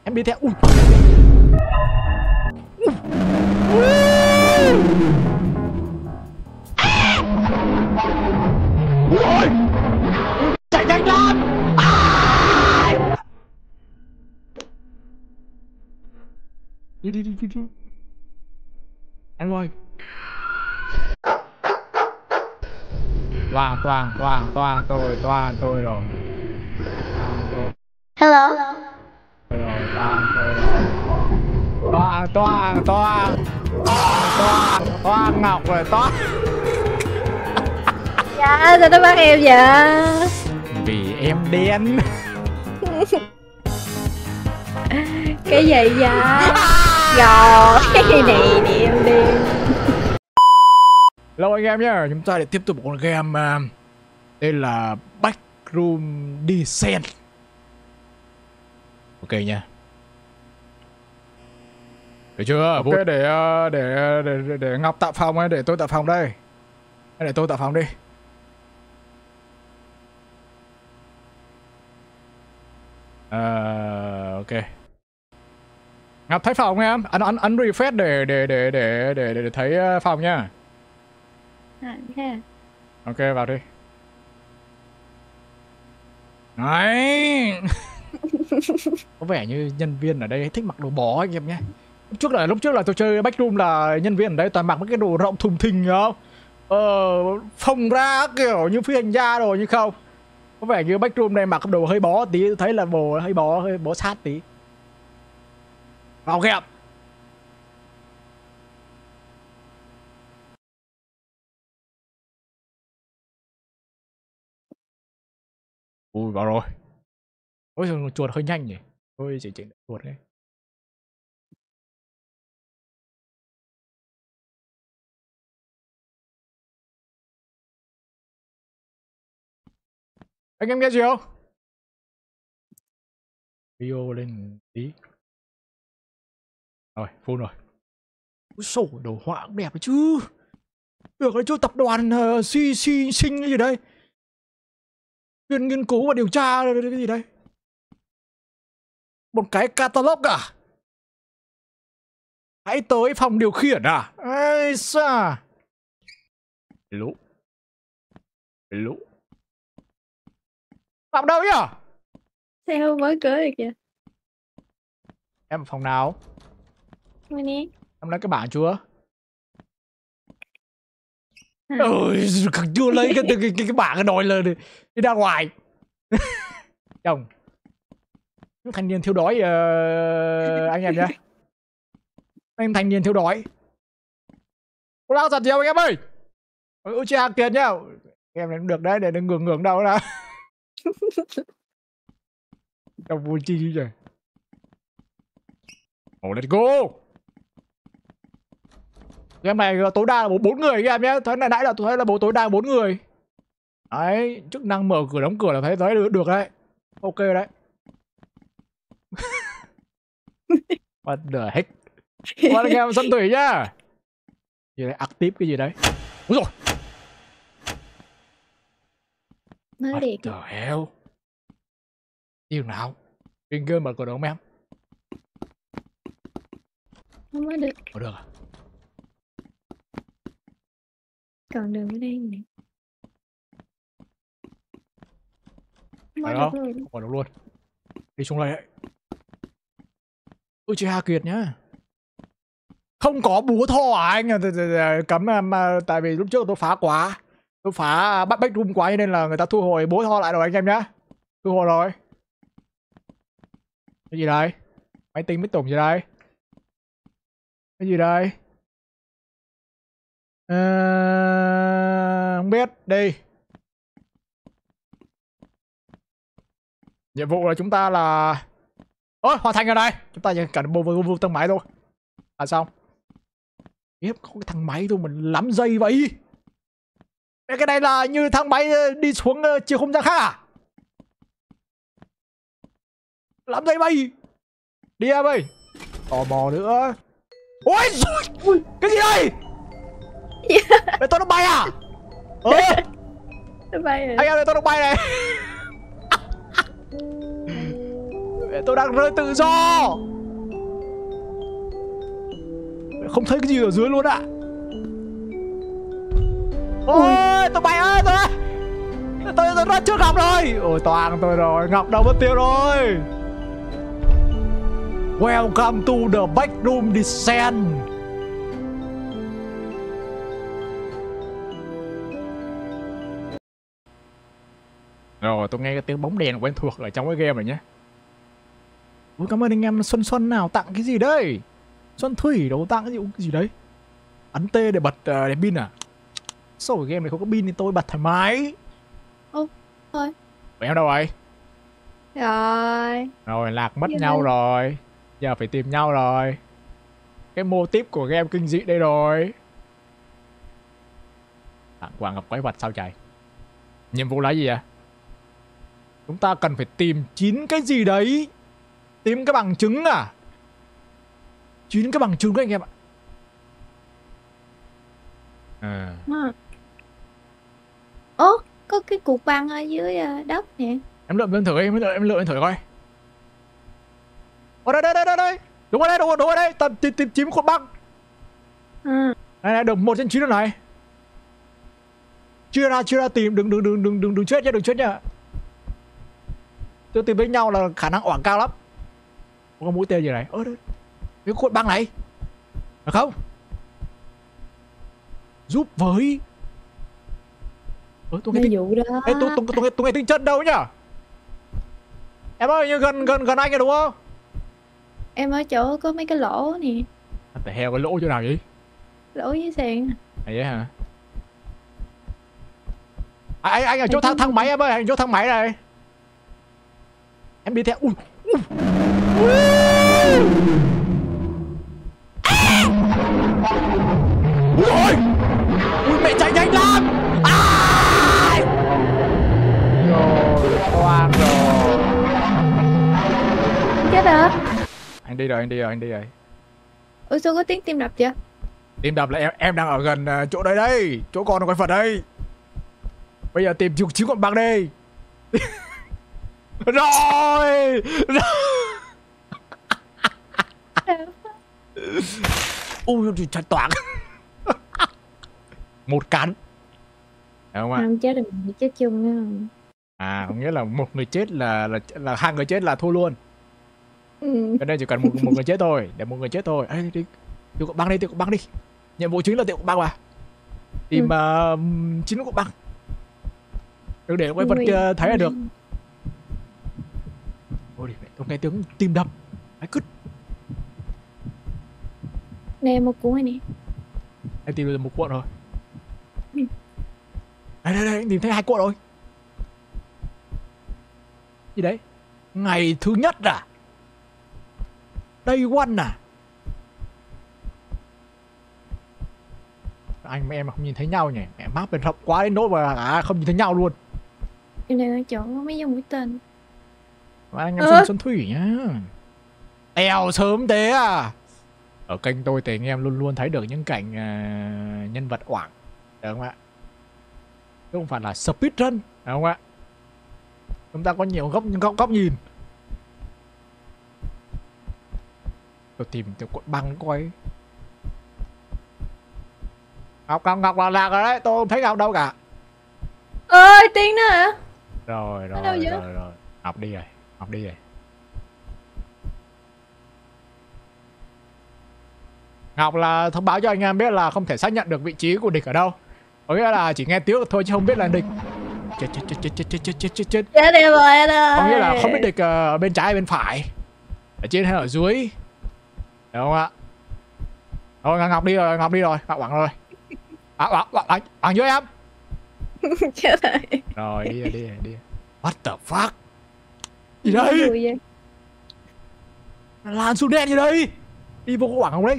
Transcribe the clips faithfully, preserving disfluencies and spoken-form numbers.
Em đi theo. Ui. Ui. Chạy nhanh lên. À. Đi đi đi đi đi. Anh ơi. Toàn toàn toàn toàn tôi toàn tôi rồi. Hello. Toàn tôi rồi. Toàn toàn toàn toàn toàn Ngọc rồi toàn. Dạ sao nó bắt em vậy? Vì em đen. Cái gì vậy? Rồi cái này thì em đen. Hello anh em nhé, chúng ta để tiếp tục một con game uh, đây là Backroom Descent. Ok nha. Được chưa? Ok, để, để để để để Ngọc tạo phòng ấy, để tôi tạo phòng đây. Để tôi tạo phòng đi. Uh, ok. Ngọc thấy phòng em, ấn ấn ấn refresh để để để để để để thấy phòng nha. À, thế. Ok, vào đi. Đấy. Có vẻ như nhân viên ở đây thích mặc đồ bó anh em nhé. Lúc trước là lúc trước là tôi chơi Backroom là nhân viên ở đây toàn mặc mấy cái đồ rộng thùng thình không? Ờ, phồng ra kiểu như phi hành gia đồ như không. Có vẻ như Backroom này mặc đồ hơi bó tí, tôi thấy là bồ hơi bó, hơi bó sát tí. Vào game. Ui, vào rồi. Ôi giời, chuột hơi nhanh nhỉ. Tôi chỉ chỉnh chuột đấy. Anh em nghe gì không? Video lên tí. Rồi, full rồi. Ôi sổ đồ họa cũng đẹp chứ. Được đấy chứ, tập đoàn uh, suy suy sinh cái gì đây? Chuyên nghiên cứu và điều tra cái gì đây? Một cái catalog à? Hãy tới phòng điều khiển à? Ây xa. Lũ. Lũ. Phạm đâu nhỉ? Sao mới cưới được kìa. Em ở phòng nào? Nghe nè. Em lấy cái bảng chưa? À. Ôi, chưa lấy cái cái cái, cái, cái bảng cái đòi lên đi. Đi ra ngoài. Chồng. Thanh niên thiếu đói uh, anh em nhé. Anh thanh niên thiếu đói. Có lao giật gì không anh em ơi? Ôi chị hàng tiền nhá. Em này cũng được đấy, để đừng ngưỡng ngưỡng đâu nào. Trong vui chi chứ trời. Oh, let's go. Game này tối đa là bốn người anh em nhé. Thế này nãy là tôi thấy là bố tối đa bốn người. Đấy, chức năng mở cửa đóng cửa là thấy thấy được, được đấy. Ok đấy. What the heck? What anh em sân thủy nhá. Gì đấy, active cái gì đấy. Úi dồi. Mới What đẹp. the hell? Điều nào? Trên game mở cửa được không em? Không mới được. Mở được à? Còn đường ở đây nè. Mới Phải được không? luôn. Không mở được luôn. Đi xuống đây đấy. Ôi chị Hà Kiệt nhá. Không có búa thò à anh? Cấm mà, tại vì lúc trước tôi phá quá. Tôi phá bắt Backroom quá nên là người ta thu hồi búa thò lại rồi anh em nhá. Thu hồi rồi. Cái gì đây? Máy tính mới tủng gì đây? Cái gì đây? À, không biết. Đi. Nhiệm vụ là chúng ta là... Ôi, hoàn thành rồi đây. Chúng ta chỉ cần vô vô vô thang máy thôi. À xong. Tiếp có cái thang máy thôi mà lắm dây vậy. Cái này là như thang máy đi xuống chiều không gian khác à? Lắm dây bay. Đi em ơi. Tò mò nữa. Ôi ui, cái gì đây? Để tôi nó bay à? Ờ. Nó bay rồi. Anh em để tôi nó bay này. Mẹ tôi đang rơi tự do. Mẹ không thấy cái gì ở dưới luôn ạ. Ôi tôi bay ơi tôi tôi tôi ra trước Ngọc rồi. Ôi toàn tôi rồi, Ngọc đâu mất tiêu rồi. Welcome to the backroom descent. Rồi tôi nghe cái tiếng bóng đèn quen thuộc ở trong cái game này nhé. Ôi cảm ơn anh em Xuân Xuân nào tặng cái gì đây? Xuân Thủy đâu tặng cái gì, cái gì đấy? Ấn T để bật uh, đèn pin à? Sao ở game này không có pin thì tôi bật thoải mái. Ô thôi. Em đâu rồi? Rồi. Rồi lạc mất Gì nhau đây? rồi. Giờ phải tìm nhau rồi. Cái mô típ của game kinh dị đây rồi. Tặng quà gặp quái vật sao trời? Nhiệm vụ là gì à? Chúng ta cần phải tìm chín cái gì đấy. Tìm cái bằng chứng à? chín cái bằng chứng đấy anh em ạ. À. Ố, có cái cục băng ở dưới đất nè. Em lượm lên thử em lượm em lượm lên thử coi. Ở đây đây đây đây đây. Đúng rồi đây, đúng rồi, đúng rồi đây. Tìm tìm tìm chín cục băng. Ừ. Này này, được một trên chín rồi này. Chia ra chia ra tìm, đừng đừng đừng đừng đừng đừng chết nha, đừng chết nha. Tôi tìm với nhau là khả năng oảng cao lắm. Có mũi tên gì này? Ơ đây. Cái cột băng này. Được không? Giúp với. Ơ tôi nghe Ví tiếng. dụ đó. Ê tôi tôi tôi nghe tôi nghe tiếng chân đâu nhá. Em ơi, như gần gần gần anh kìa đúng không? Em ở chỗ có mấy cái lỗ nè. Tại heo cái lỗ chỗ nào vậy? Lỗ với sàn. À vậy hả? À, anh anh ở chỗ thang thang máy em ơi, anh chỗ thang máy này. Em đi theo. Ui. Ui. À. Ui ôi. Ui mẹ chạy nhanh lắm. À. Rồi, toang rồi. Chết rồi. Anh đi rồi, anh đi rồi, anh đi rồi. Ủa sao có tiếng tim đập chưa? Tim đập là em em đang ở gần uh, chỗ đây đây, chỗ con quái vật đây. Bây giờ tìm chín con băng đi. Rồi. Ui trời toạc. Một cắn. Đúng không ạ? Không chết được mình chết chung nữa. À có nghĩa là một người chết là là là hai người chết là thua luôn. Ừ. Cái đây chỉ cần một một người chết thôi, để một người chết thôi. Ê đi. Tiêu cục băng đi, tiêu cục băng đi. Nhiệm vụ chính là tiêu cục băng mà. Tìm ừ. uh, chín cục băng. Đừng để quái vật kia thấy là được. Ôi đi, tôi nghe tiếng tim đập. Hãy cứt. Nè một cuốn này nè. Anh tìm được một cuộn rồi. Ừ. Đây đây đây, anh tìm thấy hai cuộn rồi. Gì đấy? Ngày thứ nhất à? Day one à? Anh với em mà không nhìn thấy nhau nhỉ? Mẹ map bên rộng quá đến nỗi mà à, không nhìn thấy nhau luôn. Em đang ở chỗ mấy dòng mũi tên. Mà anh em Xuân Xuân Thủy nhá. Eo sớm thế à? Ở kênh tôi thì anh em luôn luôn thấy được những cảnh uh, nhân vật oảng. Được không ạ? Chứ không phải là speedrun. Được không ạ? Chúng ta có nhiều góc góc, góc nhìn. Tôi tìm từ cuộn băng coi. Ngọc Ngọc Ngọc là lạc rồi đấy, tôi không thấy Ngọc đâu cả. Ơi tiếng nữa hả? Rồi rồi đâu rồi, vậy? rồi rồi. Ngọc đi rồi, Ngọc đi rồi. Ngọc là thông báo cho anh em biết là không thể xác nhận được vị trí của địch ở đâu. Có nghĩa là chỉ nghe tiếng được thôi chứ không biết là địch. Chết chết chết chết chết chết chết chết chết chết. Chết em rồi anh ơi. Có nghĩa là không biết địch ở bên trái hay bên phải, ở trên hay ở dưới. Được không ạ? Thôi Ngọc đi rồi, Ngọc đi rồi, Ngọc Quảng rồi. À, à, à, à, Quảng dưới em. Chết rồi. Rồi đi rồi, đi rồi, đi rồi. What the fuck? Gì đây? Lan xuống đen gì đây? Đi vô Quảng không đấy?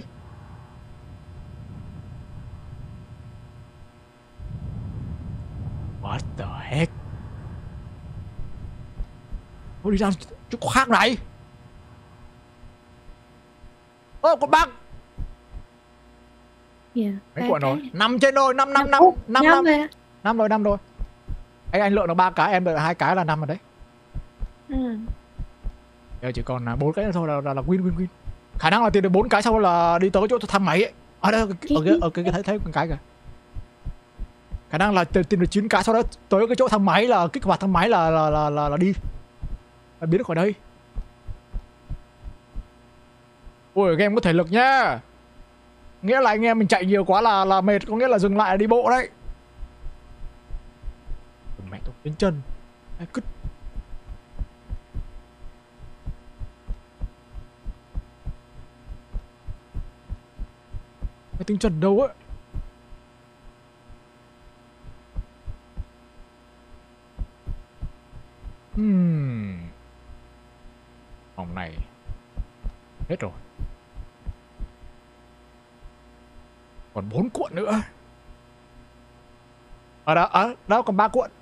What the heck? Tôi đi ra chỗ khác này. Ô con băng. Yeah, mấy cuộn rồi? Năm trên đôi, năm năm năm năm năm năm rồi, năm rồi. Anh anh lượn được ba cái, em được hai cái là năm rồi đấy. Ừ. Giờ chỉ còn là bốn cái nữa thôi là, là là win win win. Khả năng là tìm được bốn cái sau là đi tới chỗ thang máy ấy. Ở đây, ở cái ở cái thấy thấy con cái kìa. Khả năng là tìm được chín cái sau đó tới cái chỗ thang máy là kích hoạt thang máy là là là là, là đi. Là biến được khỏi đây. Ui, game có thể lực nhá. Nghĩa là anh em mình chạy nhiều quá là là mệt, có nghĩa là dừng lại đi bộ đấy. Mẹ tôi đến chân. Cứ cái tiếng chân đâu á. Hmm. Phòng này hết rồi. Còn bốn cuộn nữa. Ở đó, ở đó còn ba cuộn.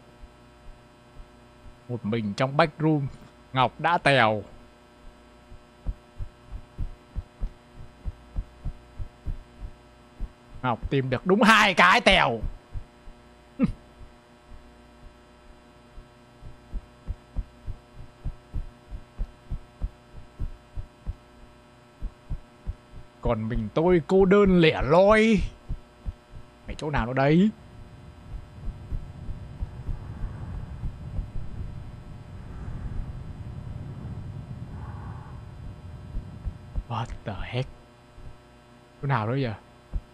Một mình trong backroom, Ngọc đã tèo. Ngọc tìm được đúng hai cái tèo. Còn mình tôi cô đơn lẻ loi. Mày chỗ nào nó đấy? What the heck? Chỗ nào đó giờ?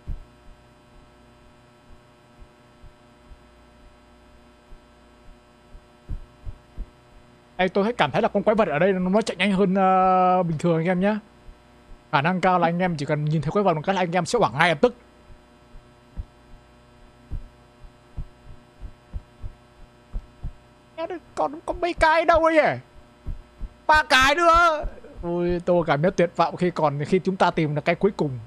Ê, tôi thấy cảm thấy là con quái vật ở đây nó chạy nhanh hơn uh, bình thường anh em nhé. Khả năng cao là anh em chỉ cần nhìn thấy quái vật một cái là anh em sẽ hoảng ngay lập tức. Còn có mấy cái đâu ấy nhỉ? Ba cái nữa. Ôi, tôi cảm thấy tuyệt vọng khi còn khi chúng ta tìm được cái cuối cùng.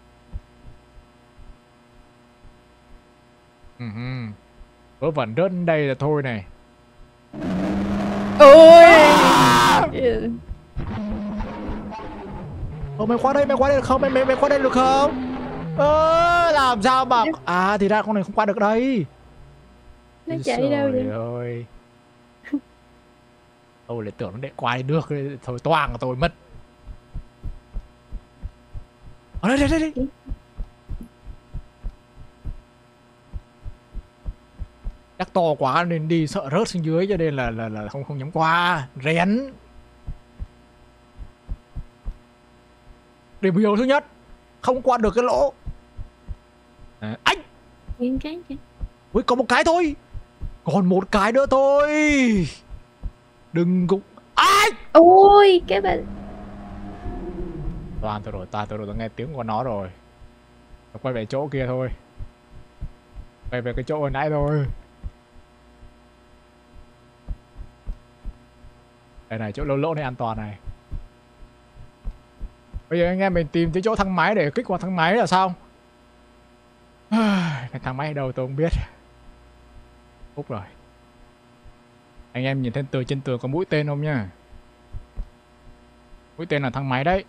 Uh-huh. Vớ vẩn rớt đây là thôi này. Ôi à! Ồ, mày qua đây, mày qua đây được không? Mày mày, mày qua đây được không? Ơ, làm sao mà... À, thì ra con này không qua được đây. Nó chạy đâu vậy? Ơi. Tôi lại tưởng nó để qua đi được. Thôi toang tôi mất. Ở đây, đây, đây, đây. Chắc to quá nên đi sợ rớt xuống dưới cho nên là là là không không dám qua. Rén. Điểm yếu thứ nhất, không qua được cái lỗ. À, anh. Những cái chứ. Ui, có một cái thôi. Còn một cái nữa thôi. Đừng cũng... Ai? Ôi, cái bạn. Toàn tôi rồi, toàn tôi rồi, tôi nghe tiếng của nó rồi. Tôi quay về chỗ kia thôi. Quay về cái chỗ hồi nãy thôi. Đây này, chỗ lỗ lỗ này an toàn này. Bây giờ anh em mình tìm tới chỗ thang máy để kích hoạt thang máy là sao? Cái thang máy ở đâu tôi không biết. Úp rồi. Anh em nhìn thấy từ trên tường có mũi tên không nhá? Mũi tên là thang máy đấy.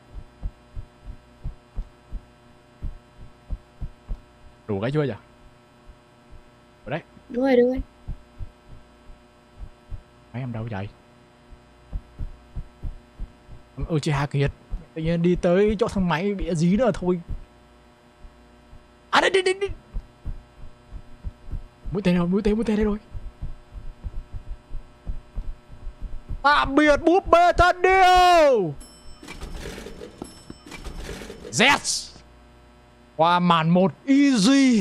Đủ cái chưa nhỉ? Ở đấy. Đúng rồi, đúng rồi. Máy em đâu vậy? Ừ, chị Hà Kiệt. Tự nhiên đi tới chỗ thang máy bị dí nữa thôi. À đây, đây, đây, đây. Mũi tên rồi, mũi tên, mũi tên đây rồi. Tạm biệt búp bê thân yêu. Yes. Qua màn một easy.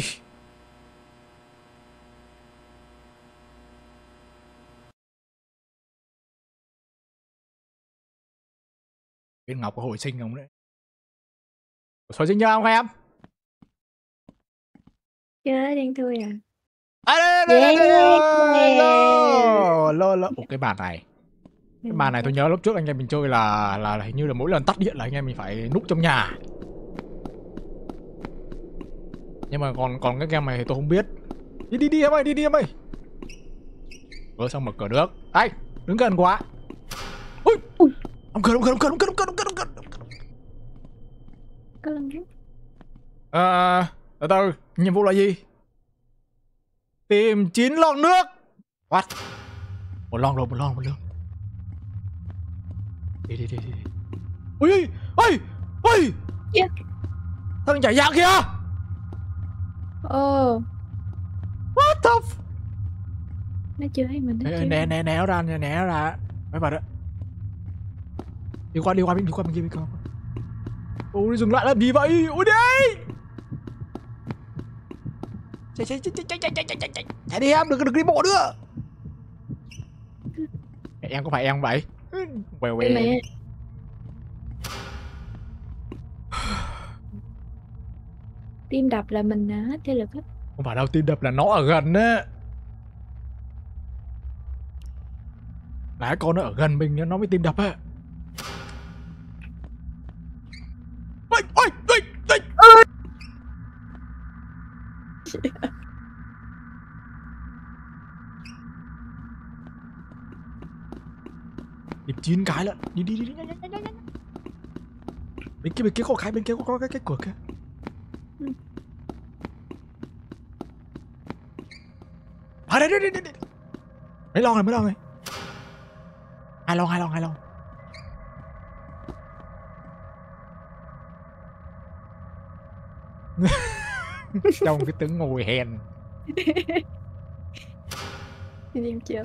Viên Ngọc có hồi sinh không đấy? Hồi sinh nhau không em? Chết đang thui à? À đây đây đây đây. Lô lô lô. Ủa, cái bàn này. Cái bàn này tôi nhớ lúc trước anh em mình chơi là là hình như là mỗi lần tắt điện là anh em mình phải núp trong nhà. Nhưng mà còn còn cái game này thì tôi không biết. Đi đi đi em ơi, đi đi em ơi. Vừa xong mở cửa nước. Đây, đứng gần quá. Ui. Ông cần, ông cần, ông cần, ông cần, ông cần, ông cần, ông cần. Có lần rút. À, từ từ, nhiệm vụ là gì? Tìm chín lon nước. What? Một lon rồi, một lon, một lon. Đi đi đi đi. Ui ui ui. Yeah. Thằng nhảy dạng kìa. Ồ. What the f... Nó chưa thấy mình. Nó Ê, chưa né né né nó ra né né nó ra. Mấy bà đó. Đi qua đi qua đi qua bên kia đi qua. Ôi dừng lại làm gì vậy? Ôi đi. Chạy chạy chạy chạy chạy chạy chạy chạy. Chạy đi em, đừng đừng đi bộ nữa. Em có phải em không vậy? Quèo quèo. Mẹ. Tim đập là mình hết thế lực hết. Không phải đâu, tim đập là nó ở gần á. Lá con nó ở gần mình nó mới tim đập á. Ôi ôi ôi ôi. Điểm chín cái lận. Đi đi đi nhanh nhanh nhanh nhanh. Bên kia bên kia có cái bên kia có cái cái cửa kia. Ừ. À đây đây đây đây. Mấy lon này mấy lon này. Hai lon hai lon hai lon. Trong cái tướng ngồi hèn. Em chưa.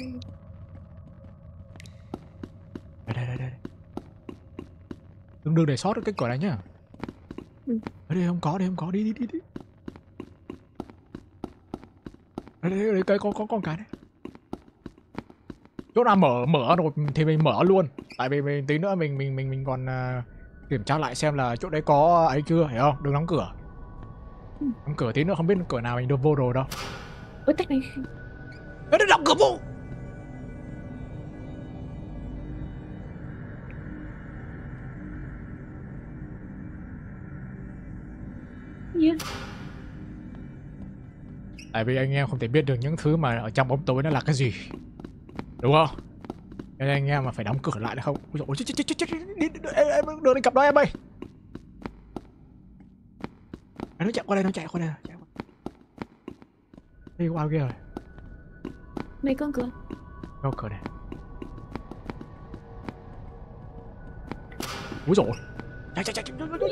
Đây đây đây đây. Đừng đừng để sót cái cửa này nhá. Ừ. Ở đây không có, đây không có, đi đi đi đi. Đây đây đây, cái có có con cái đấy. Chỗ nào mở mở rồi thì mình mở luôn. Tại vì mình tí nữa mình mình mình mình còn uh, kiểm tra lại xem là chỗ đấy có ấy chưa, hiểu không? Đừng đóng cửa. Ừ. Đóng cửa tí nữa không biết cửa nào mình được vô rồi đâu. Ủa tắt này. Nó đóng cửa vô. Yeah. Tại vì anh em không thể biết được những thứ mà ở trong bóng tối nó là cái gì, đúng không? Nên anh em mà phải đóng cửa lại được không? Ôi chết chết chết chết, đi em đường đi cặp đó em ơi. Nó chạy qua đây, nó chạy qua đây, chạy qua. Đi qua kia rồi. Mấy con cửa. Có cửa này. Úi dồi. Chạy chạy chạy.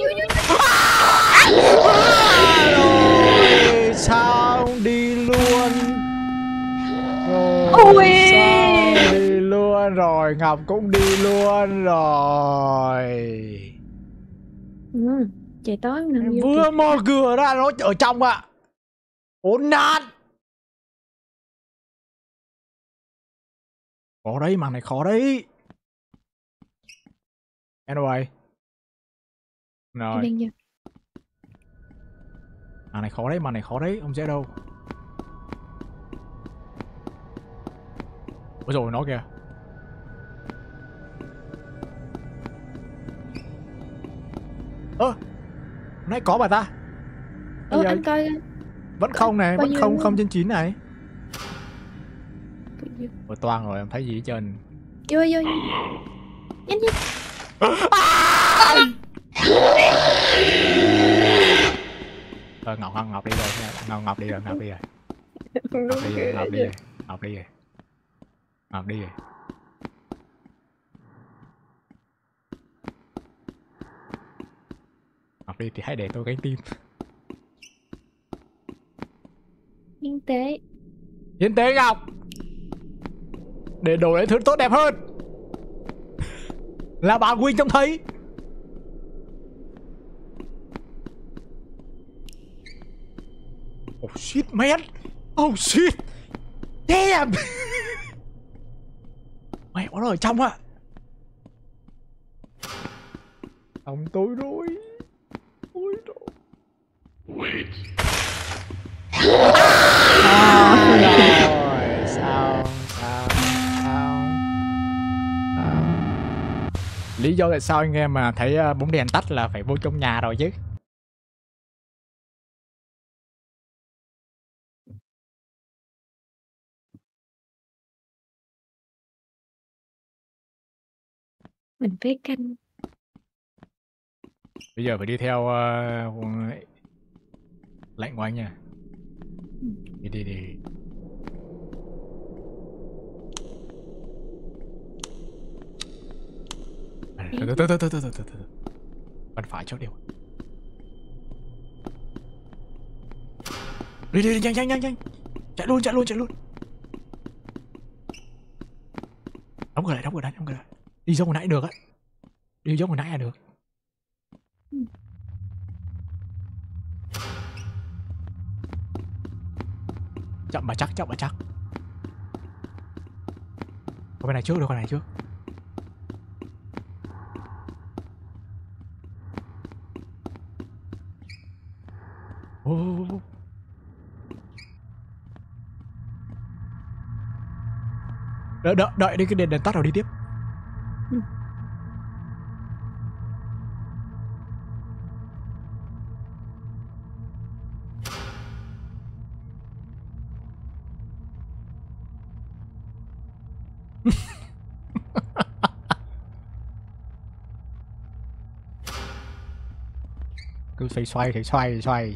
Rồi sao đi luôn. Rồi Ôi. sao đi luôn rồi. Ngọc cũng đi luôn rồi. Ừ. Trời tối nằm vô Vừa kìa. mở cửa ra nó ở trong ạ. Ốn nạn. Khó đấy, màn này khó đấy. Anyway. Rồi. Đang vô. Màn này khó đấy, màn này khó đấy, không dễ đâu. Ôi rồi nó kìa. Ơ, nãy có bà ta. Ơ anh coi. Vẫn không này, Bao vẫn nhiêu không nữa? không trên chín này. Ôi toang rồi, em thấy gì hết trơn. Vô vô. Nhanh nhanh. Thôi Ngọc Ngọc Ngọc đi rồi, Ngọc Ngọc đi rồi, Ngọc đi rồi. Ngọc đi rồi, Ngọc đi rồi, Ngọc đi rồi. Ngọc đi rồi. Ngọc đi thì hãy để tôi gánh tim. Hiến tế. Hiến tế Ngọc. Để đổi lại thứ tốt đẹp hơn. Là bà Quynh trông thấy. Oh shit man. Oh shit. Damn. Mẹ nó ở trong ạ. Ông tôi rồi. Ôi trời. Wait. À, rồi. Sao? Sao? Sao? Sao? Lý do tại sao anh em mà thấy bóng đèn tắt là phải vô trong nhà rồi chứ. Mình phải canh. Bây giờ phải đi theo uh, lệnh của anh nha. Đi đi đi. Từ từ từ từ từ từ từ từ. Bên phải chỗ điều. Đi đi đi nhanh nhanh nhanh nhanh. Chạy luôn chạy luôn chạy luôn. Đóng cửa lại đóng cửa lại đóng cửa lại. Đi giống hồi nãy được á. Đi giống hồi nãy là được. Chậm mà chắc chậm mà chắc. Con bên này trước được con này trước. Ô, ô, ô. Đợi, đợi, đợi đi cái đèn đèn tắt rồi đi tiếp. Ừ. Cứ xoay xoay thì xoay xoay.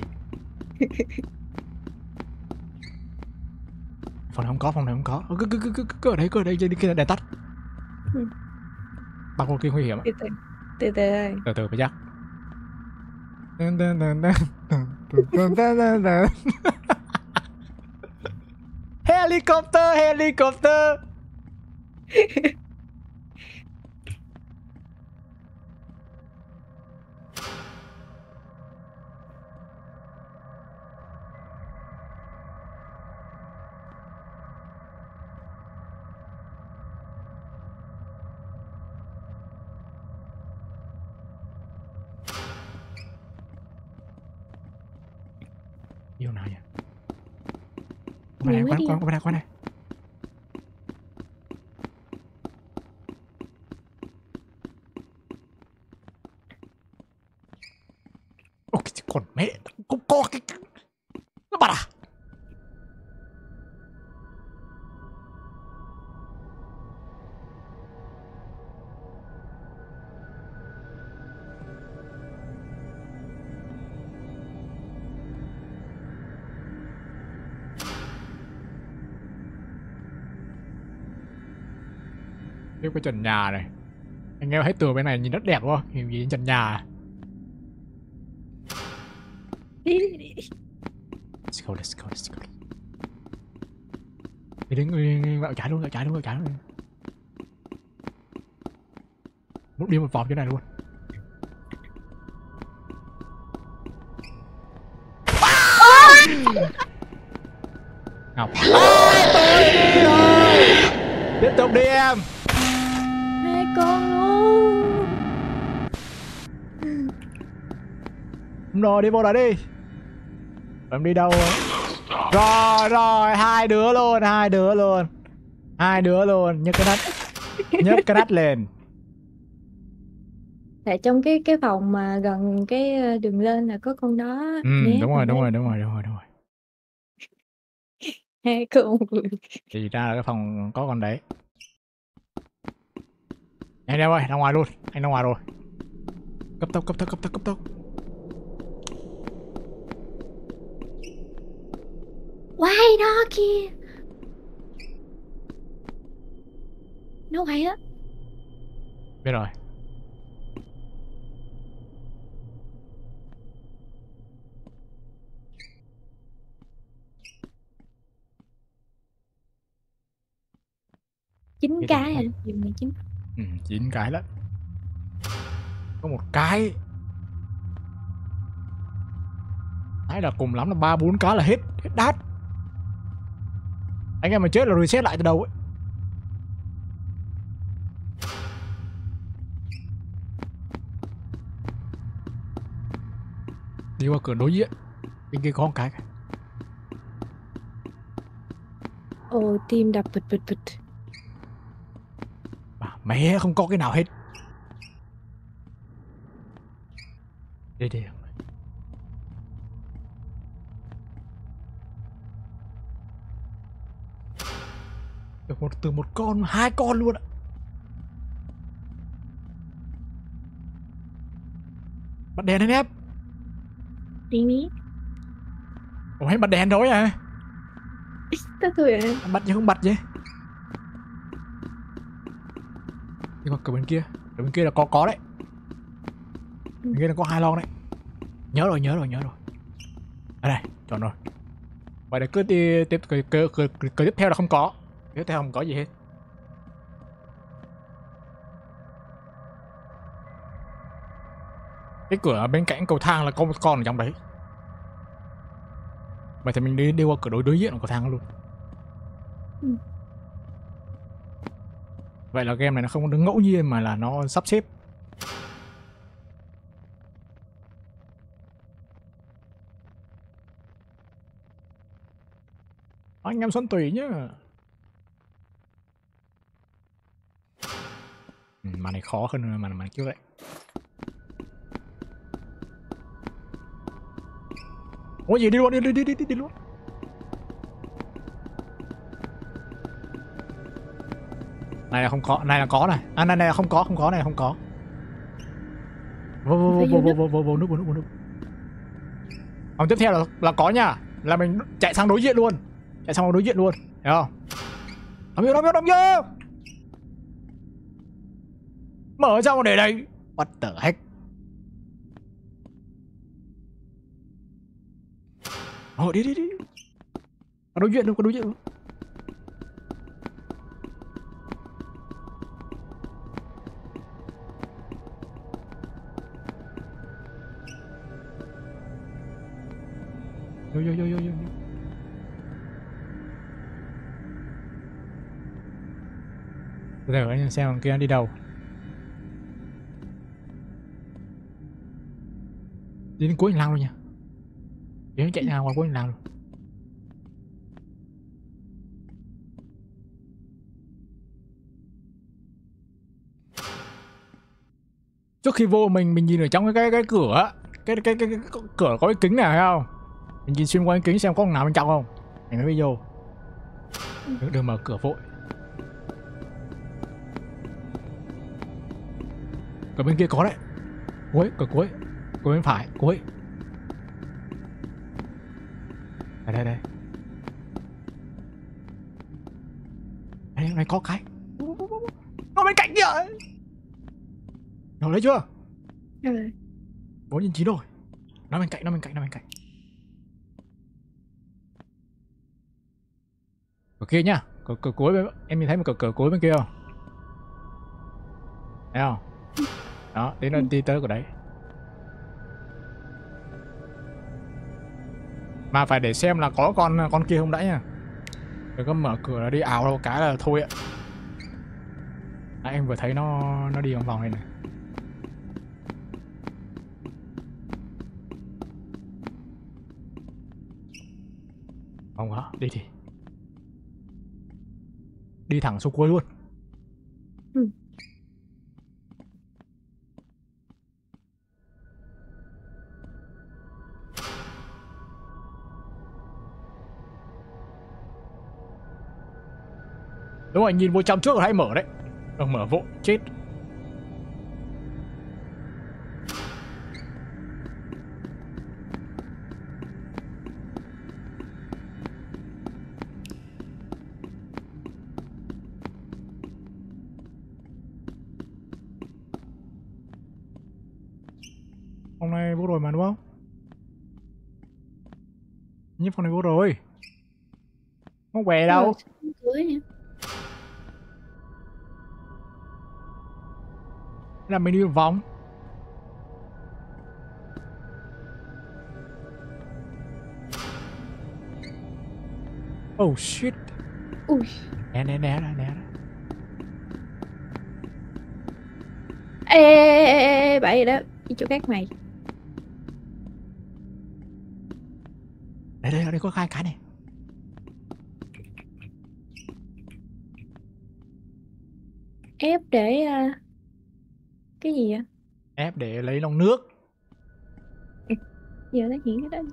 Phòng này không có, phòng này không có. Cứ cứ cứ cứ cứ ở đây, cứ ở đây, đi kia đèn tắt. Ừ. Băng qua kia nguy hiểm. Từ từ từ từ. Từ từ phải chắc. Helicopter, helicopter. Yêu nào nhỉ? Qua này, qua, qua, qua này, qua này. Ôi, cái con mẹ, cũng có cái... Nó bắt à? Tiếp cái trần nhà này. Anh nghe thấy tường bên này nhìn rất đẹp quá. Nhìn gì trần nhà. Đi đi đi. Let's go, let's go, let's go. Đi đến người vào chạy luôn, vào chạy luôn, vào chạy luôn. Muốn đi một vòng cái này luôn. Ngọc. Tiếp tục đi em. Hai con luôn. Rồi đi vô đó đi. Em đi đâu? Rồi rồi, hai đứa luôn, hai đứa luôn. Hai đứa luôn, nhấc cái nách. Nhấc cái nách lên. Tại trong cái cái phòng mà gần cái đường lên là có con đó. Ừ, đúng rồi, đúng rồi, đúng rồi, đúng rồi, đúng rồi. Hai con. Thì ra là cái phòng có con đấy. Anh em ơi, ra ngoài luôn, anh ra ngoài rồi. Cấp tốc, cấp tốc, cấp tốc, cấp tốc. Quay đó kìa. Nó quay á. Biết rồi. Chín cái à? Dùng này chín. Ừ, chín cái đó. Có một cái. Đấy là cùng lắm là ba bốn cái là hết, hết đát. Anh em mà chết là reset lại từ đầu ấy. Đi qua cửa đối diện. Bên kia có một cái. Ồ, tim đập bịch bịch bịch. À, mẹ không có cái nào hết. Đi đi. Được một, từ một con, hai con luôn ạ. Bật đèn lên em. Đi đi. Ủa hay bật đèn rồi à? Tới tôi à. Bật chứ không bật chứ. Đi qua cửa bên kia. Ở bên kia là có có đấy. Ừ. Bên kia là có hai lon đấy. Nhớ rồi, nhớ rồi, nhớ rồi. Ở đây, chọn rồi. Vậy là cứ tiếp tiếp cứ, cứ, cứ, cứ, cứ tiếp theo là không có. Tiếp theo không có gì hết. Cái cửa bên cạnh cầu thang là có một con ở trong đấy. Vậy thì mình đi đi qua cửa đối đối diện của cầu thang luôn. Ừ. Vậy là game này nó không đứng ngẫu nhiên mà là nó sắp xếp. Anh em Xuân Tùy nhá. Ừ, màn này khó hơn màn màn trước đấy. Ủa gì đi luôn, đi đi đi đi đi, đi luôn. Này là không có, này là có này. À này này là không có, không có này, không có. Vô vô vô vô vô vô vô nước vô nước vô nước. Còn tiếp theo là là có nha, là mình chạy sang đối diện luôn. Chạy sang đối diện luôn, hiểu không? Đóng vô, đóng vô, đóng vô. Mở ra một để đây. What the heck? Ồ, đi đi đi. Có đối diện luôn, có đối diện luôn. Vô vô vô vô vô. Từ từ anh xem thằng kia đi đâu. Đi đến cuối hành lang luôn nha. Đi chạy ra ngoài cuối hành lang luôn. Trước khi vô mình mình nhìn ở trong cái cái, cái cửa cái cái, cái cái cái cửa có cái kính này thấy không? Mình nhìn xuyên qua cái kính xem có con nào bên trong không. Mình mới đi vô. Đừng, đừng mở cửa vội. Cửa bên kia có đấy. Cuối, cửa cuối. Cuối bên phải, cuối. Đây đây đây. Đây này có cái. Nó bên cạnh kìa. Nó lấy chưa? Rồi. bốn nhân chín rồi. Nó bên cạnh, nó bên cạnh, nó bên cạnh. Cửa kia nhá. Cửa, cửa cuối em nhìn thấy một cửa cửa cuối bên kia không? Thấy không? Đó, đến nó đi tới của đấy. Mà phải để xem là có con con kia không đã nha. Đừng có mở cửa là đi ảo đâu cái là thôi ạ. À, em vừa thấy nó nó đi vòng vòng này này. Không có, đi đi. Đi thẳng xuống cuối luôn. Ừ. Đúng rồi, nhìn vô trong trước là hãy mở đấy. Đừng mở vội, chết. Phòng này vô rồi mà đúng không? Như phòng này vô rồi. Không què đâu. Cuối nha. Là mình đi một vòng. Oh shit. Ui. Nè nè nè nè nè. Ê ê ê ê bậy đó. Đi chỗ các mày. Đây đây đây có hai cái này. Ép để uh, cái gì vậy? Ép để lấy lon nước. Giờ nó hiện cái đó.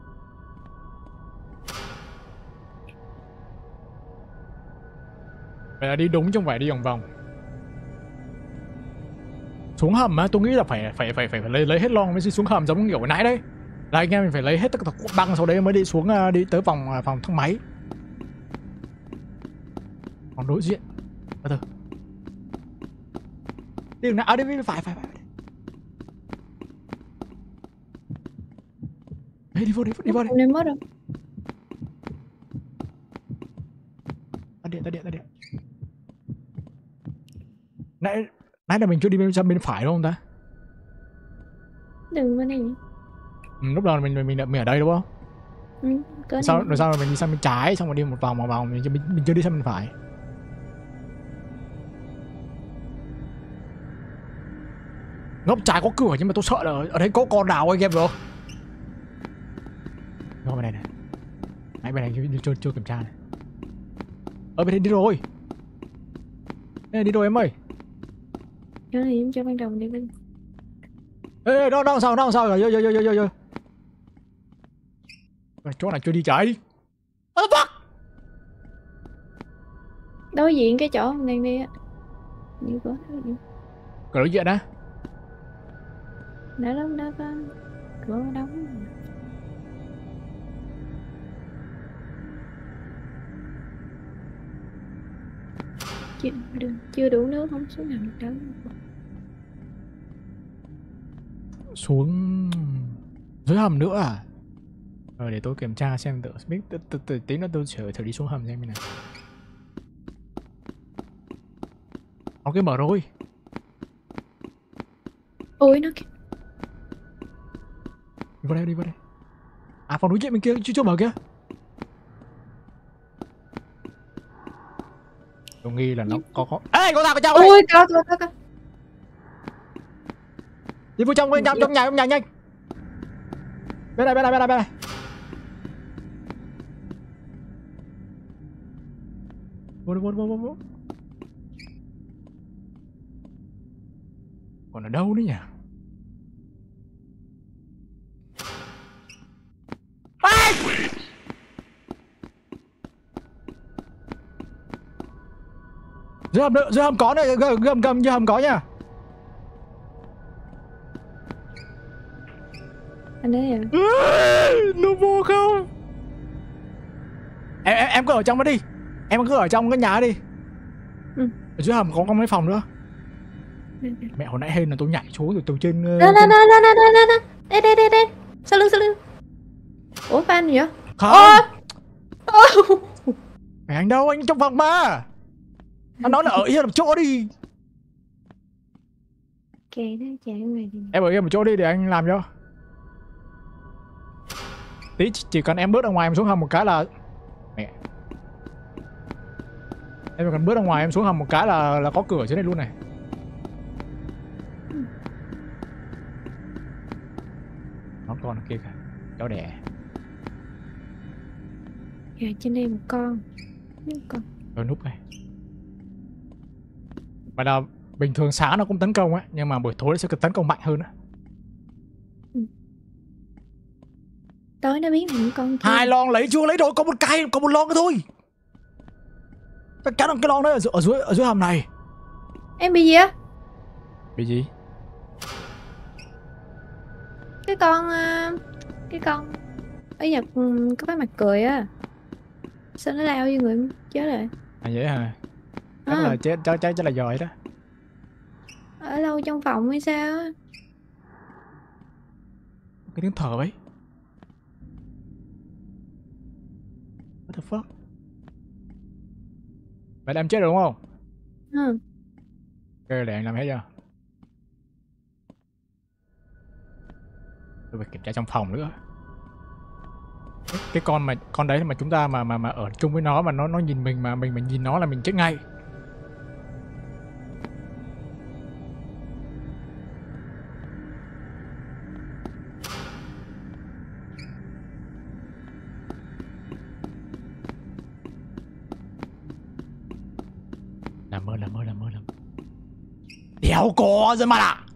Vậy là đi đúng chứ không phải đi vòng vòng. Xuống hầm á, tôi nghĩ là phải phải phải phải, phải lấy lấy hết lon mới xuống hầm giống kiểu hồi nãy đấy. Là anh em mình phải lấy hết tất cả băng sau đấy mới đi xuống đi tới vòng phòng thang máy. Còn đối diện. Từ từ. Đi đường nào? À đi, phải phải phải. Ê, đi vô đi, đi vô đi. Không nên mất đâu. Tắt điện, tắt điện, tắt điện. Nãy nãy là mình chưa đi bên bên phải đúng không ta? Đừng bên này. Ừ, lúc đầu mình mình mình, mình ở đây đúng không? Ừ, cỡ Sao này. rồi sao rồi mình đi sang bên trái xong rồi đi một vòng một vòng mình, mình, mình chưa đi sang bên phải. Ngốc trái có cửa nhưng mà tôi sợ là ở đây có con nào anh em rồi. Nó bên này này. Nãy bên này chưa, chưa, chưa kiểm tra này. Ở bên đây đi rồi. Ê, đi rồi em ơi. Chỗ này em cho ban đầu đi bên. Ê, nó nó sao nó sao rồi, vô vô vô vô vô. Chỗ này chưa đi trái đi. Ơ fuck. Đối diện cái chỗ mình đang đi á. Như có Cửa đối diện á. đã lắm đó có cửa đóng. Chưa, chưa đủ nước không xuống nào được đâu. Xuống dưới hầm nữa à? Rồi để tôi kiểm tra xem tự biết tự tự tí nữa tôi thử thử đi xuống hầm xem như nào. Có cái mở rồi. Ôi nó kìa. Đi vào đây, đi vào đây. À phòng đối diện bên kia chưa chưa mở kia. Tôi nghi là nó có có. Ê, có tao ở trong đây. Ôi cao cao cao cao. Đi vô trong bên trong trong nhà trong nhà nhanh. Bên này bên này bên này bên này. Vô vô vô vô vô. Còn ở đâu nữa nhỉ? À! Dưới hầm nữa, dưới hầm có này, gầm gầm dưới hầm có nha. Anh đấy à? Nó vô không? Em em em cứ ở trong đó đi. Em cứ ở trong cái nhà đi. Ừ. Ở dưới hầm có có mấy phòng nữa. Mẹ hồi nãy hên là tôi nhảy xuống rồi từ trên. Đó đó đó đó đó đó đó. Đây đây đây đây. Sau lưng sau lưng. Ủa fan gì vậy? Không. Mẹ anh đâu, anh trong phòng mà. Anh nói là ở yên một chỗ đi. Kệ đó chạy về đi. Em ở yên một chỗ đi để anh làm cho. Tí chỉ cần em bước ra ngoài em xuống hầm một cái là mẹ. Em cần bước ra ngoài em xuống hầm một cái là là có cửa dưới này luôn này. Nó con kia kìa, chó đẻ. Dạ trên đây một con. Một con. Rồi núp này. Vậy là bình thường sáng nó cũng tấn công á, nhưng mà buổi tối nó sẽ tấn công mạnh hơn á. Ừ. Tối nó biến thành con kia. Hai lon lấy chưa lấy rồi, có một cái, có một lon nữa thôi. Chắc chắn là cái lon đấy ở dưới ở dưới, ở dưới hầm này. Em bị gì á? Bị gì? Cái con cái con ở Nhật có cái mặt cười á. Sao nó lao vô người chết rồi? À vậy hả? Chắc À. là chết, chắc chắc chắc là giỏi đó. Ở lâu trong phòng hay sao á? Cái tiếng thở ấy. What the fuck? Vậy là em chết rồi đúng không? Ừ. Ok, để anh làm hết chưa? Tôi phải kiểm tra trong phòng nữa. Cái, cái con mà con đấy mà chúng ta mà mà mà ở chung với nó mà nó nó nhìn mình mà mình mình nhìn nó là mình chết ngay. Làm mơ làm mơ làm mơ làm. Đéo có rồi mà ạ.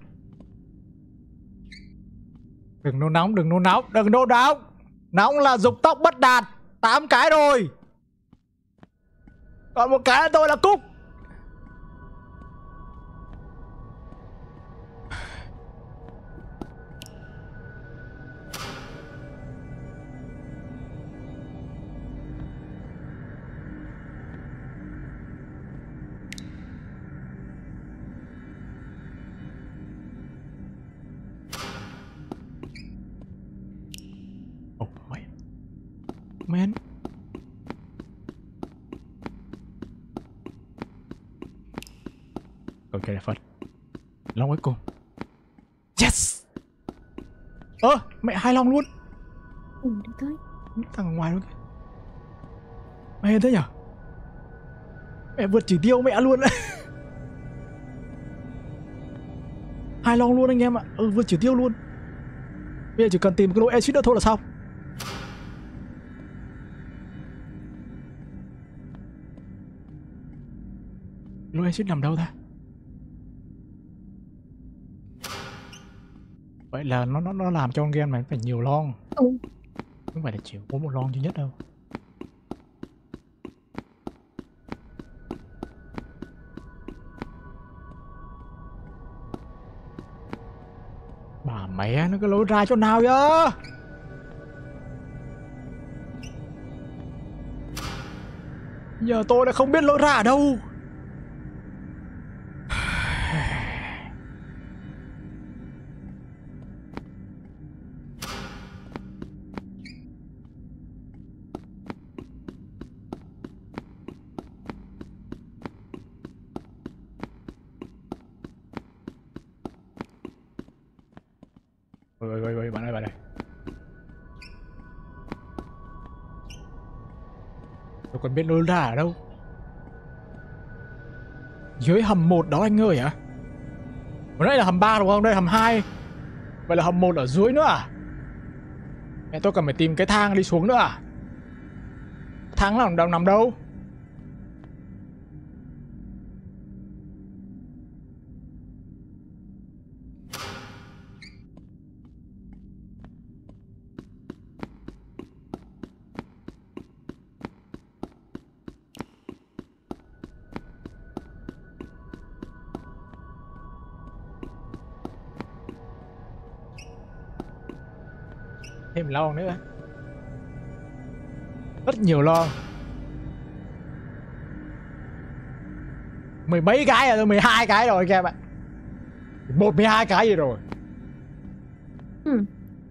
Đừng nôn nóng, đừng nôn nóng, đừng nôn nóng. Nóng là dục tốc bất đạt. Tám cái rồi. Còn một cái là tôi là Cúc. man. Ok là Phật. Long cuối cùng. Yes. Ơ, à, mẹ hai long luôn. Ừ, được tới. Thằng ở ngoài luôn. Mẹ thế nhở? Mẹ vượt chỉ tiêu mẹ luôn đấy. Hai long luôn anh em ạ. Ừ, vượt chỉ tiêu luôn. Bây giờ chỉ cần tìm cái lỗ exit nữa thôi là xong. Lỗ exit nằm đâu ta? Vậy là nó nó nó làm cho con game này phải nhiều lon. Ừ. Không phải là chỉ có một lon duy nhất đâu. Bà mẹ nó cái lối ra chỗ nào vậy? Giờ tôi đã không biết lối ra ở đâu. Ôi ôi ôi bạn ơi bạn ơi. Tôi còn biết lối ra ở đâu. Dưới hầm một đó anh ơi hả? Vừa nãy là hầm ba đúng không? Đây là hầm hai. Vậy là hầm một ở dưới nữa à? Mẹ tôi cần phải tìm cái thang đi xuống nữa à? Thang nào nằm, nằm đâu? Thêm lon nữa. Rất nhiều lon. Mười mấy cái rồi, mười hai cái rồi các bạn. Một mười hai cái gì rồi. Ừ.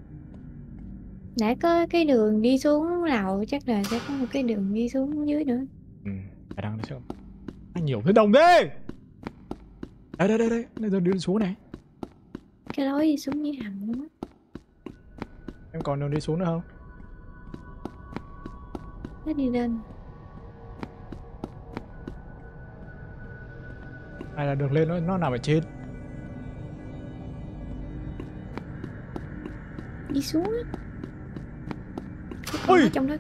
Đã có cái đường đi xuống lầu, chắc là sẽ có một cái đường đi xuống dưới nữa. Ừ, khả năng nó sẽ nhiều thứ đồng thế. Đây đây đây đây, đây rồi đi xuống này. Cái lối đi xuống dưới hầm luôn á. Em còn đường đi xuống nữa không? Nó đi lên. Hay là đường lên nó nó nằm ở trên? Đi xuống á. Ui! Ở trong đó.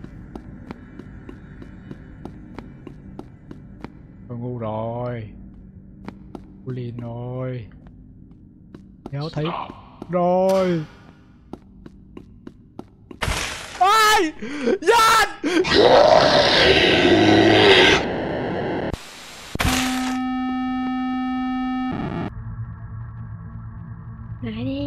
Tôi ngu rồi. Lìn rồi. Nhớ thấy rồi. Ai! Giết! Lại đi.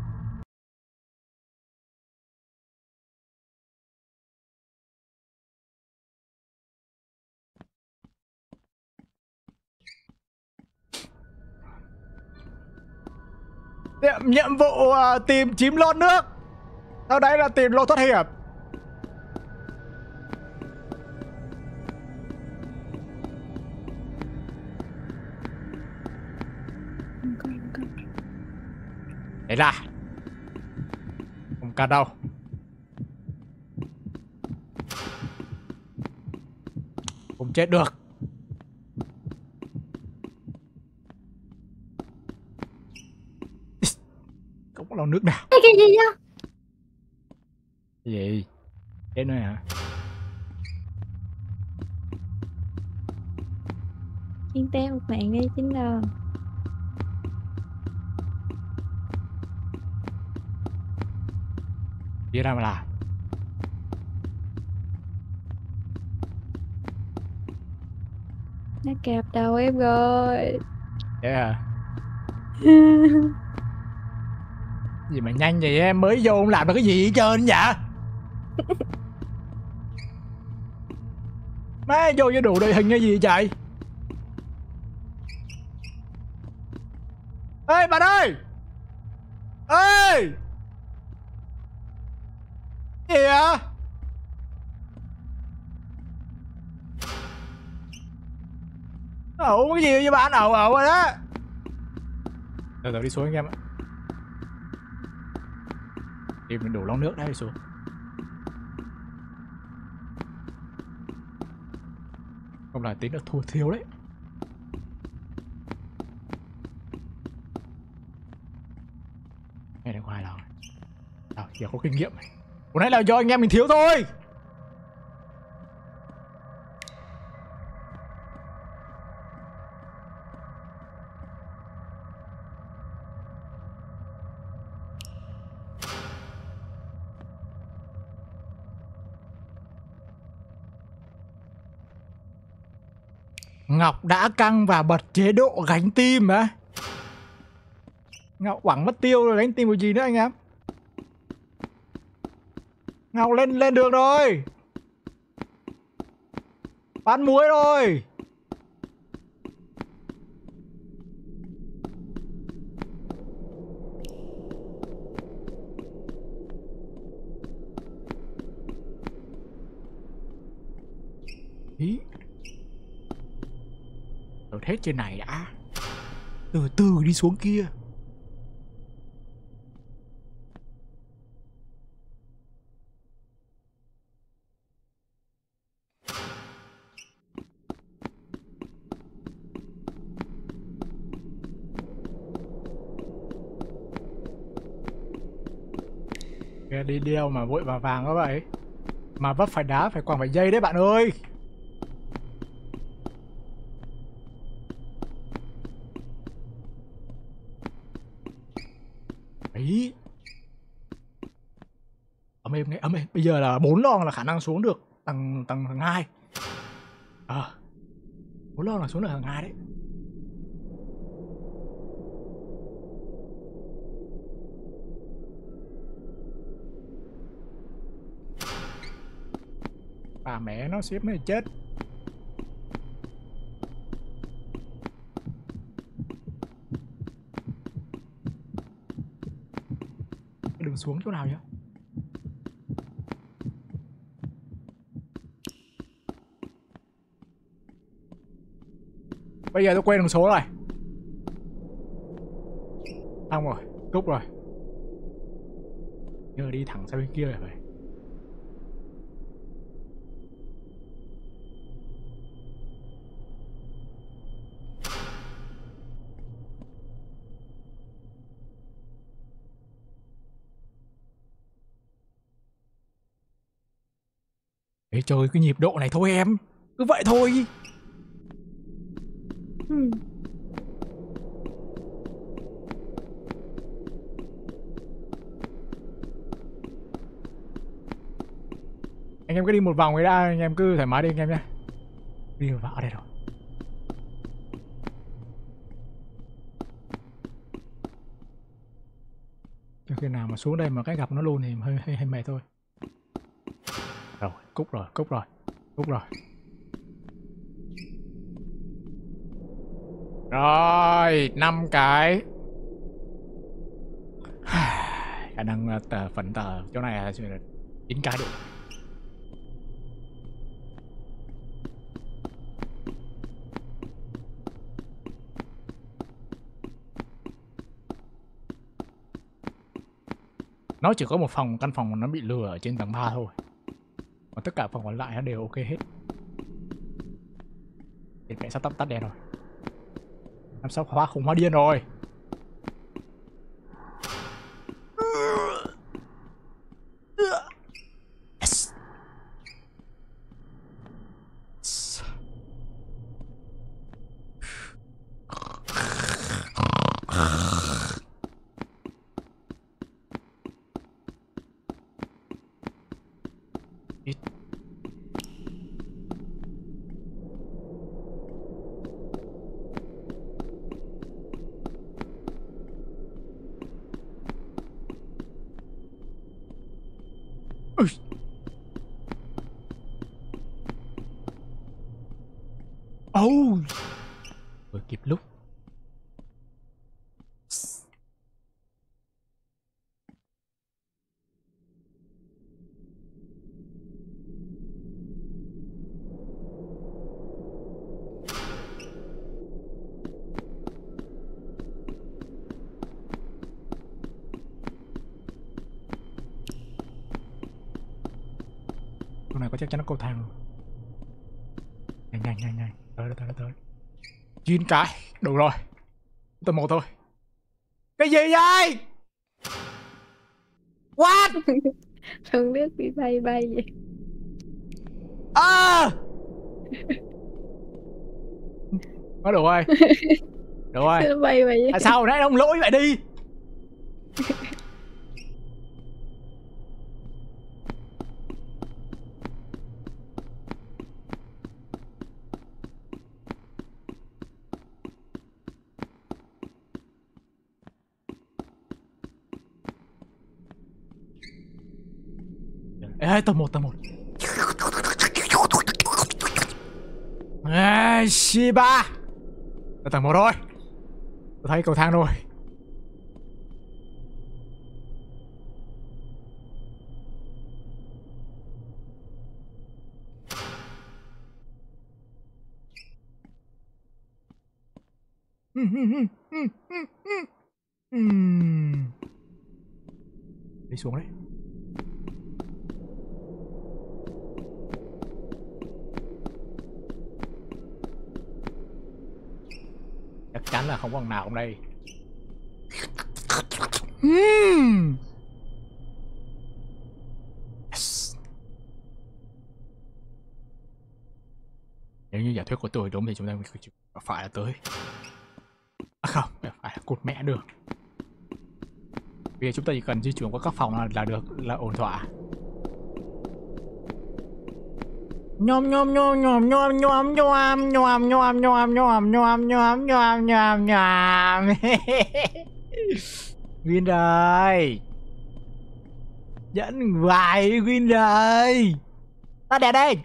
Nhiệm, nhiệm vụ uh, tìm chím lon nước. Sau đấy là tìm lô thoát hiểm. Không có, không có. Đấy là không cần đâu. Không chết được. Không có lon nước nào. Cái gì đó? Cái gì? Chết nữa hả? Yên tê một mạng đi chính rồi. Đi ra mà làm. Nó kẹp đầu em rồi. Thế à? Gì mà nhanh vậy em, mới vô không làm được cái gì hết trơn vậy? Má vô cho đủ đội hình hay gì chạy? Ê bạn ơi! Ê! Gì vậy? Ẩu cái gì vậy bạn, ẩu ẩu rồi đó. Từ từ đi xuống anh em ạ. Đi mình đổ lon nước đã đi xuống. Không là tính là thua thiếu đấy. Nghe được hoài nào. Nào, chỉ có kinh nghiệm này. Hôm nay là do anh em mình thiếu thôi. Ngọc đã căng và bật chế độ gánh tim á. Ngọc quẳng mất tiêu rồi, gánh tim của gì nữa anh em? Ngọc lên lên đường rồi. Bán muối rồi. Ý. Rồi hết trên này đã. Từ từ đi xuống kia. Kìa, đi đeo mà vội và vàng quá vậy. Mà vấp phải đá phải quẳng phải dây đấy bạn ơi. Đấy. Ấm êm nghe, ấm êm. Bây giờ là bốn lon là khả năng xuống được tầng tầng tầng hai. À, bốn lon là xuống được tầng hai đấy. Bà mẹ nó xếp này chết. Đừng xuống chỗ nào nhá. Bây giờ tôi quên đường số rồi. Xong rồi, cúp rồi. Giờ đi thẳng sang bên kia rồi phải. Để chơi cái nhịp độ này thôi em. Cứ vậy thôi. Ừ. Anh em cứ đi một vòng ấy đã, anh em cứ thoải mái đi anh em nhé. Đi vào ở đây rồi. Cho khi nào mà xuống đây mà cái gặp nó luôn thì hơi hơi, hơi mệt thôi. Rồi, cút rồi, cút rồi, cút rồi. Rồi, năm cái. Khả năng tờ, phần tờ chỗ này là chín cái đủ. Nó chỉ có một phòng, căn phòng nó bị lừa ở trên tầng ba thôi. Còn tất cả phòng còn lại nó đều ok hết. Thì mẹ sắp tắt tắt đèn rồi. Làm sao khóa khủng hóa điên rồi. Yes. Ít. Ui. Oh. Vừa kịp lúc. chỗ này có chắc chắn nó cầu thang rồi. Nhanh nhanh nhanh nhanh, tới tới tới. Chín cái, đủ rồi. Tầm một thôi. Cái gì vậy? What? Không biết bị bay bay vậy. À! Nó đủ rồi. Đủ rồi. Nó bay bay vậy. À, sao nãy ông lỗi vậy đi? Ê, tầm một, tầm một. Ê, Shiba. Tầng một rồi. Tôi thấy cầu thang rồi. Đi xuống đấy. Chắc chắn là không có thằng nào trong đây. uhm. Yes. Nếu như giả thuyết của tôi đúng thì chúng ta phải là tới. À không, phải là cột mẹ được. Vì chúng ta chỉ cần di chuyển qua các phòng là, là được, là ổn thỏa. Nhom nhom nhom nhom nhom nhom nhom nhom nhom nhom nhom nhom nhom nhom nhom nhom. Win rồi. Dẫn vài win rồi. Ta đè đây.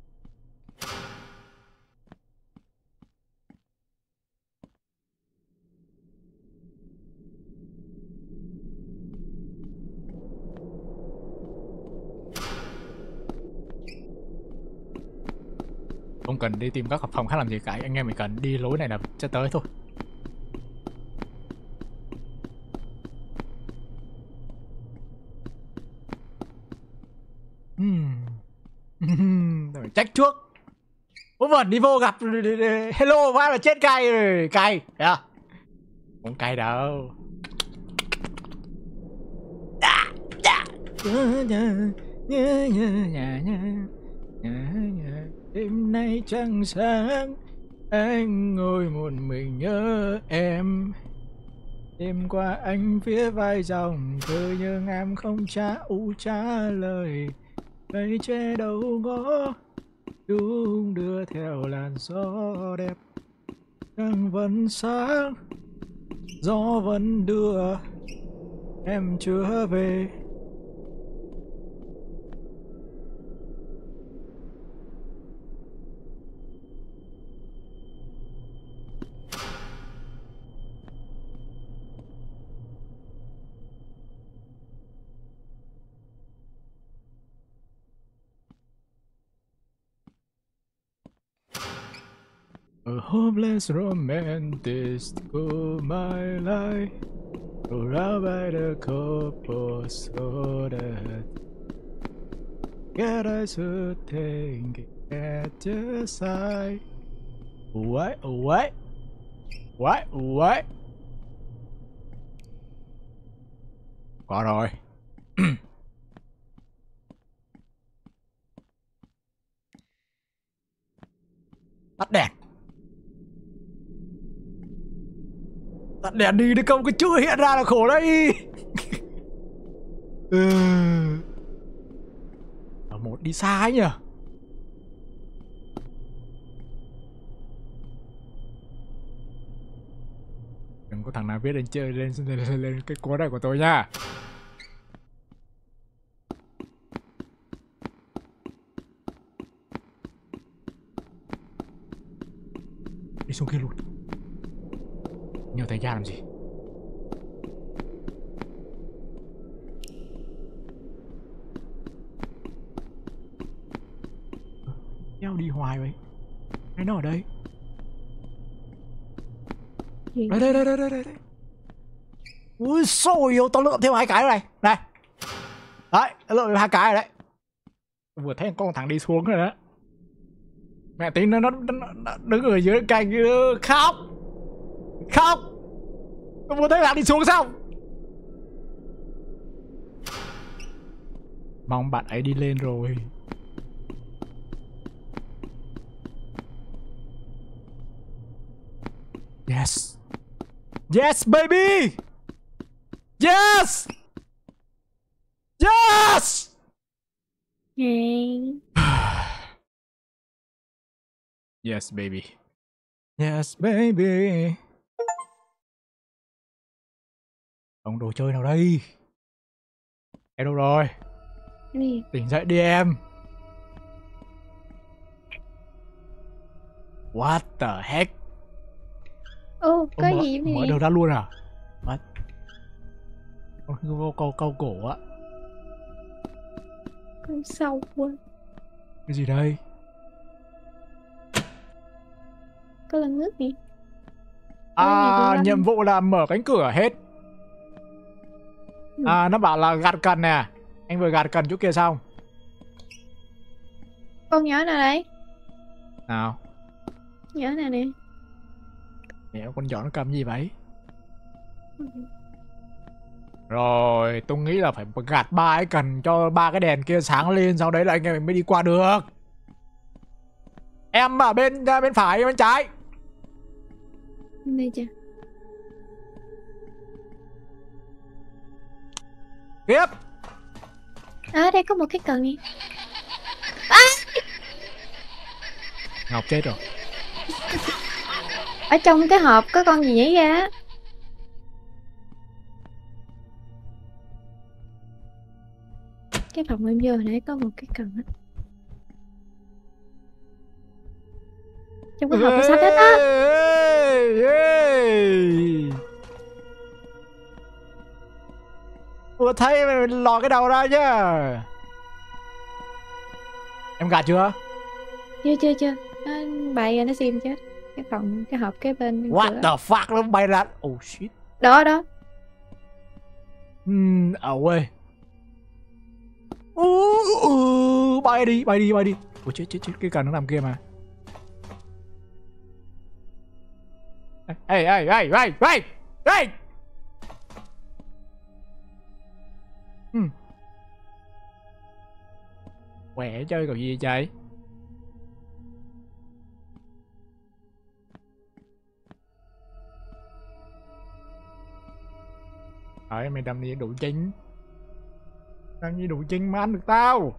Không cần đi tìm các phòng khác làm gì cả, anh em mình cần đi lối này là sẽ tới thôi. Hmm. Trách trước. Vớ vẩn đi vô gặp hello phát là chết cay rồi, cay, thấy không? Không cay đâu. Đêm nay trăng sáng, anh ngồi một mình nhớ em. Đêm qua anh viết vài dòng thơ nhưng em không trả u trả lời. Cây tre đâu ngó đung đưa theo làn gió đẹp. Trăng vẫn sáng, gió vẫn đưa em chưa về. A hopeless romantic of my life, surrounded by the couple so that get I should think at your side. What? What? What? What? Có rồi. Tắt đèn. Tắt đèn đi để không cái chữ hiện ra là khổ đấy. Ừ. Một đi xa ấy nhỉ. Đừng có thằng nào biết lên chơi lên lên, lên, lên cái code này của tôi nha. Đi xuống kia luôn. Nhiều tay ga làm gì? Đeo đi hoài vậy. Hay nó ở đây? Gì? Đây đây đây đây đây đây. Ui xôi yêu, tao lượm thêm hai cái rồi này. Này. Đấy, tao lượm thêm hai cái rồi đấy. Tôi vừa thấy con thằng đi xuống rồi đó. Mẹ tí nó, nó, nó, nó đứng ở dưới cạnh khóc. Khóc. Tôi vừa thấy bạn đi xuống xong. Mong bạn ấy đi lên rồi. Yes. Yes baby. Yes. Yes. Hey. Yes baby. Yes baby. Ông đồ chơi nào đây? Em đâu rồi? Gì? Tỉnh dậy đi em. What the heck? Ô, có mở, gì vậy? Mở đầu ra luôn à? What? Con câu câu câu cổ á. Con sâu quá. Cái gì đây? Có lần nước gì? À, nhiệm vụ là mở cánh cửa hết. Ừ. À, nó bảo là gạt cần nè. Anh vừa gạt cần chỗ kia xong. Con nhỏ nào đấy? Nào. Nhỏ nào nè? Mẹ con nhỏ nó cầm gì vậy? Ừ. Rồi, tôi nghĩ là phải gạt ba cái cần cho ba cái đèn kia sáng lên, sau đấy là anh em mình mới đi qua được. Em ở bên bên phải, bên trái. Đây chưa? Tiếp. À, đây có một cái cần nè. À! Ngọc chết rồi. Ở trong cái hộp có con gì nhảy ra? Cái phòng em vô hồi nãy có một cái cần á. Trong cái hộp nó sạch hết á. Vừa thấy mày lò cái đầu ra chứ. Em gạt chưa? Chưa chưa chưa. Nó bay ra nó xiêm chết. Cái phòng, cái hộp kế bên What cửa. the fuck, nó bay ra. Oh shit. Đó đó. Uhm, ở quê. Uh, uh, bay đi, bay đi, bay đi. Ủa chết chết chết, cái cần nó nằm kia mà. Ê ê ê ê ê ê. Hmm. Quẻ chơi còn gì vậy trời? Trời, mày đâm đi đủ chính. Đâm đi đủ chính mà ăn được tao.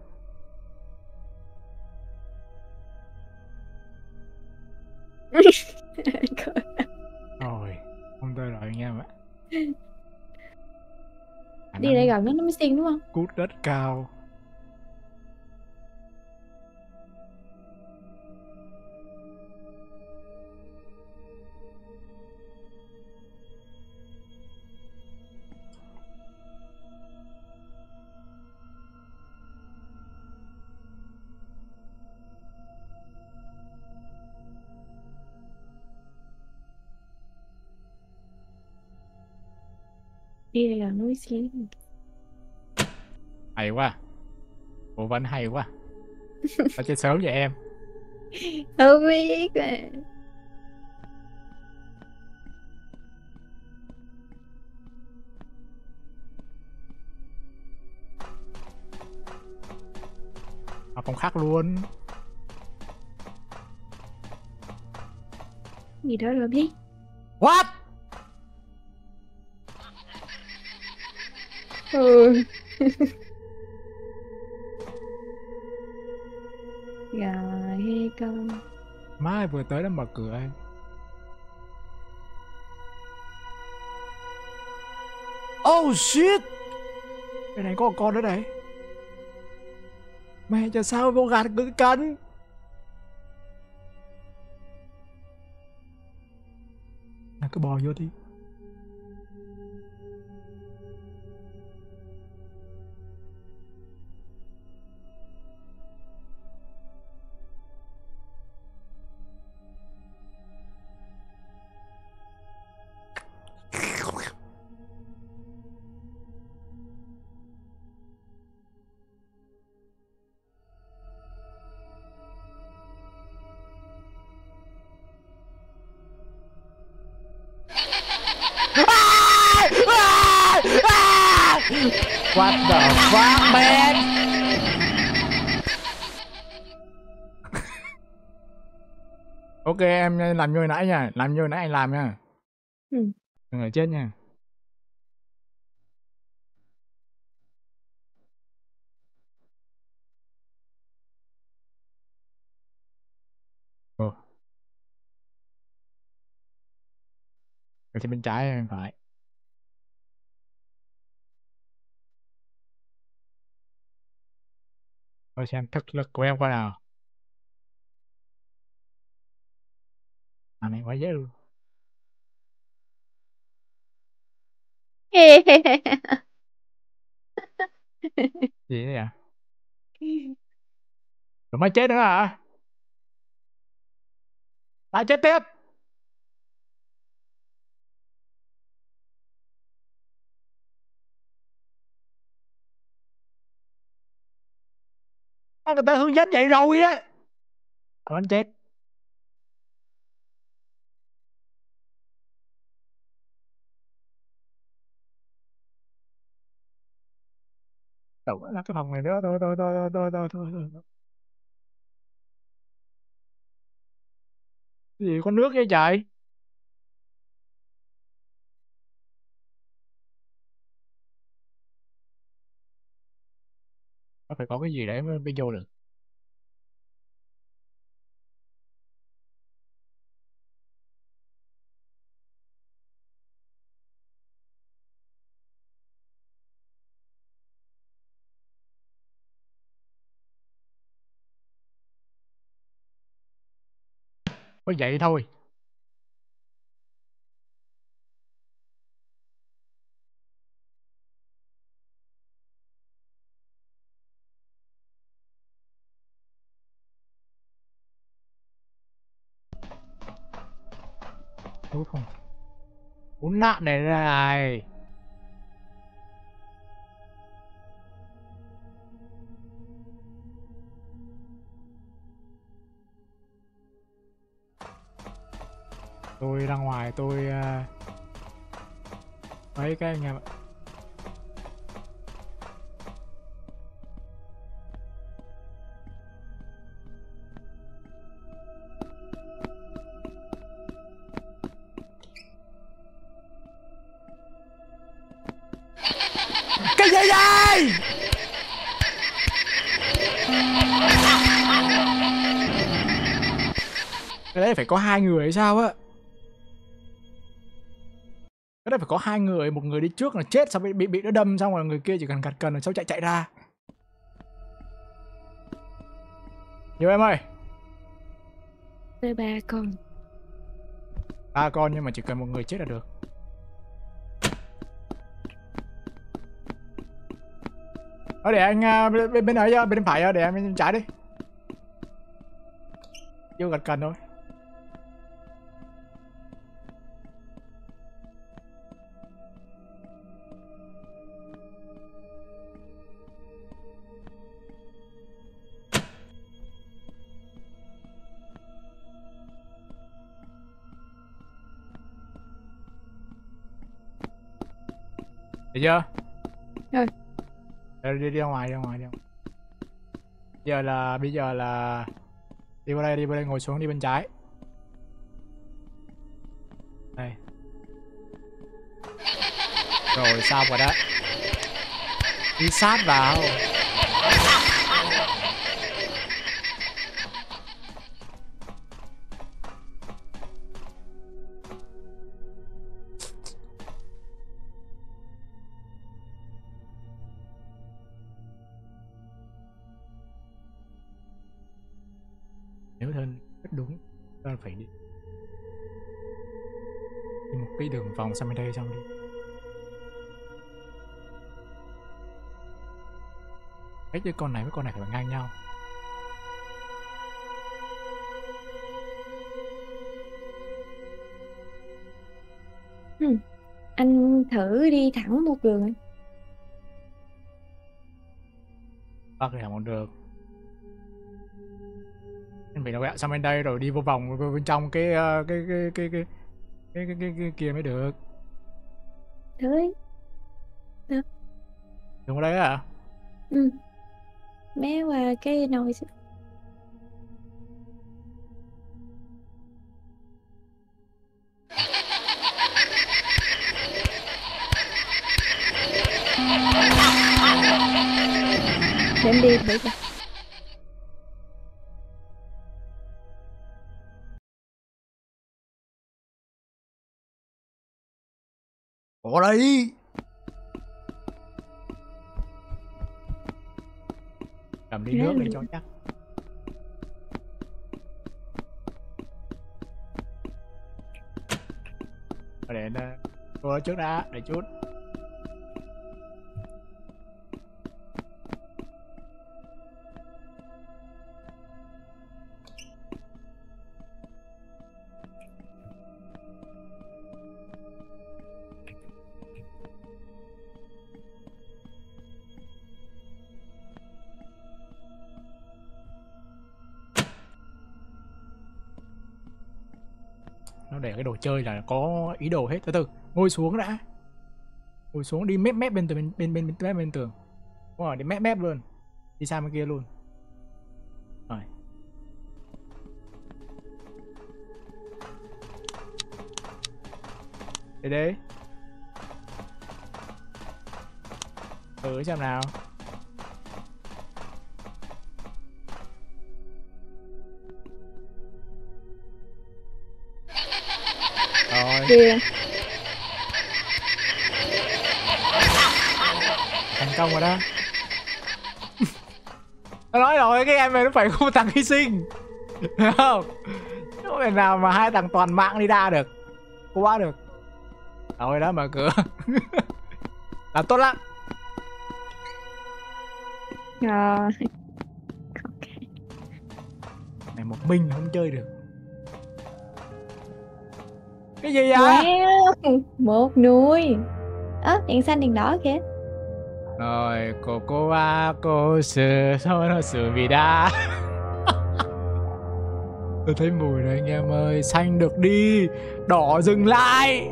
Rồi, không tôi rồi anh em ạ. Đi lại gần nó nó mới xiên đúng không? Cút rất cao. Đi lại gần nó mới xiên. Hay quá. Bộ vẫn hay quá. Tao chơi sớm vậy em. Không biết à. Ở phòng khác luôn. Gì đó rồi biết. What? Ừ. Gà hay con. Mai vừa tới đã mở cửa anh. Oh shit. Cái này có một con nữa này. Mẹ cho sao vô gạt cứ cắn. À, cứ bò vô đi. What the fuck man. Ok em làm như hồi nãy nha, làm như hồi nãy anh làm nha. Ừ. Đừng ở chết nha. Ồ. Ở trên bên trái em phải. Thôi xem thực lực của em coi nào. À này quá dễ luôn. Gì đấy à? Rồi mới chết nữa hả? Lại chết tiếp. Người ta hướng dẫn vậy rồi á. Anh chết. Đủ là cái phòng này nữa thôi thôi thôi thôi thôi thôi thôi. Cái gì có nước vậy trời? Nó phải có cái gì để mới mới vô được. Có vậy thôi. Đúng không? Uống nạn này ra này. Tôi ra ngoài tôi uh, mấy cái anh em ạ. Cái gì vậy? Cái đấy phải có hai người hay sao á? Cái đấy phải có hai người, một người đi trước là chết xong bị bị, bị nó đâm xong rồi người kia chỉ cần gạt cần rồi sau chạy chạy ra. Nhiều em ơi. Với ba con. Ba con nhưng mà chỉ cần một người chết là được. Ờ để anh uh, bên bên ấy bên phải để em bên trái đi. Vô gạt cần thôi. Được chưa? Rồi. Đi, đi, đi ra ngoài, đi ra ngoài, đi ra ngoài. Giờ là, bây giờ là đi qua đây, đi qua đây, ngồi xuống, đi bên trái. Đây. Rồi, xong rồi đó. Đi sát vào. Nếu thân rất đúng, ta phải đi đi một cái đường vòng sang bên đây xong đi. Cách với con này với con này phải ngang nhau. Ừ. Anh thử đi thẳng một đường. Bác thì thẳng một đường. Em phải nó vẹo sang bên đây rồi đi vô vòng bên trong cái cái cái cái cái cái cái, cái, cái kia mới được. Thử đi. Được. Đường ở đây à? Ừ. Mé qua cái nồi xíu. Để em đi thử coi. Ở đây. Cầm ly Đó nước là để cho chắc. Để cô ở trước đã, để chút. Nó để cái đồ chơi là có ý đồ hết. Từ từ, ngồi xuống đã. Ngồi xuống đi mép mép bên tường, bên bên bên mép bên tường. Đúng rồi, đi mép mép luôn. Đi sang bên kia luôn. Rồi. Đây đấy. Thử xem nào. Rồi. Kìa. Thành công rồi đó. Nó nói rồi, cái em này nó phải có một thằng hy sinh. Hiểu không? Không thể nào mà hai thằng toàn mạng đi ra được. Quá được. Rồi đó, mở cửa. Làm tốt lắm. Rồi. Này một mình không chơi được. Cái gì vậy? Wow. Một núi. Ơ, à, đèn xanh đèn đỏ kìa. Rồi, cô cô wa cô sư thôi nó sư vì đa. Tôi thấy mùi rồi anh em ơi. Xanh được đi, đỏ dừng lại.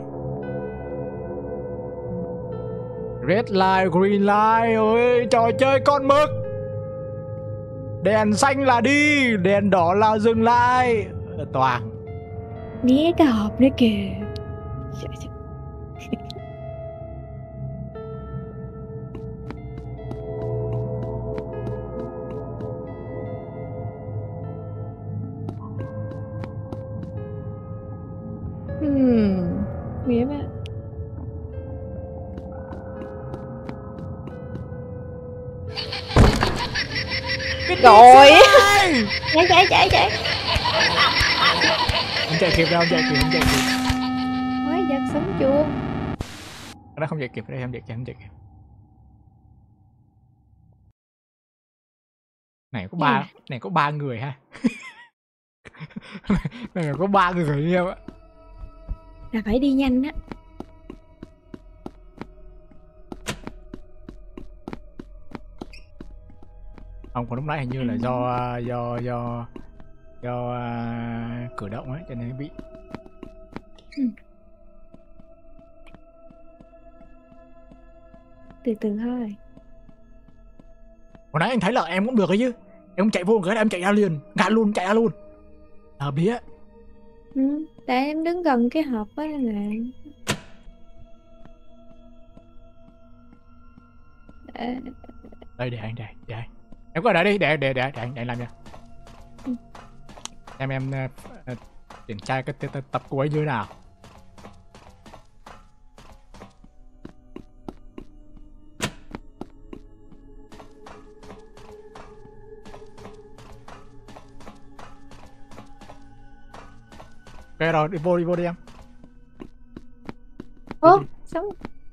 Red light, green light ơi, trò chơi con mực. Đèn xanh là đi, đèn đỏ là dừng lại. Toàn. Né cái hộp nữa kìa. Trời ơi. Hmm, nguy hiểm á. Rồi. Chạy chạy chạy chạy. Không chạy kịp đâu, không chạy kịp, không chạy kịp. Quái vật sống chuông. Nó không chạy kịp, đây không chạy kịp, không chạy kịp. Này có ba, này có ba người ha. Này có ba người em ạ. Là phải đi nhanh á. Không, còn lúc nãy hình như là do do do do uh, cử động ấy cho nên bị. Ừ. Từ từ thôi. Hồi nãy anh thấy là em cũng được ấy chứ. Em chạy vô một cái là em chạy ra liền, ngã luôn, chạy ra luôn. Hợp lý á. Ừ, tại em đứng gần cái hộp á nên là. À... Đây để anh, để để anh. Em qua đây đi, để để để để anh, để anh làm nha. Ừ. Em em uh, triển khai cái tập, tập cuối như thế nào. Ok rồi, đi vô đi vô đi em. Ô, sống.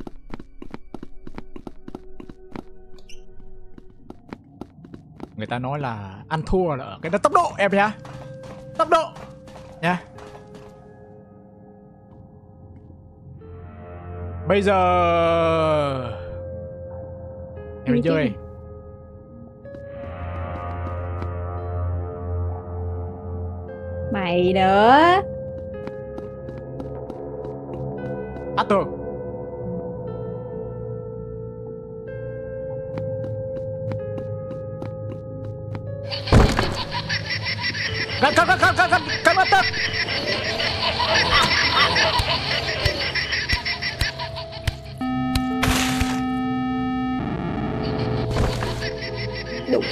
Người ta nói là ăn thua là ở cái tốc độ em nhá. Tốc độ nha. Bây giờ em đi chơi. Mày nữa. Bắt tường. Cắt cắt cắt cắt cắt cắt cắt lập tức. Đúng.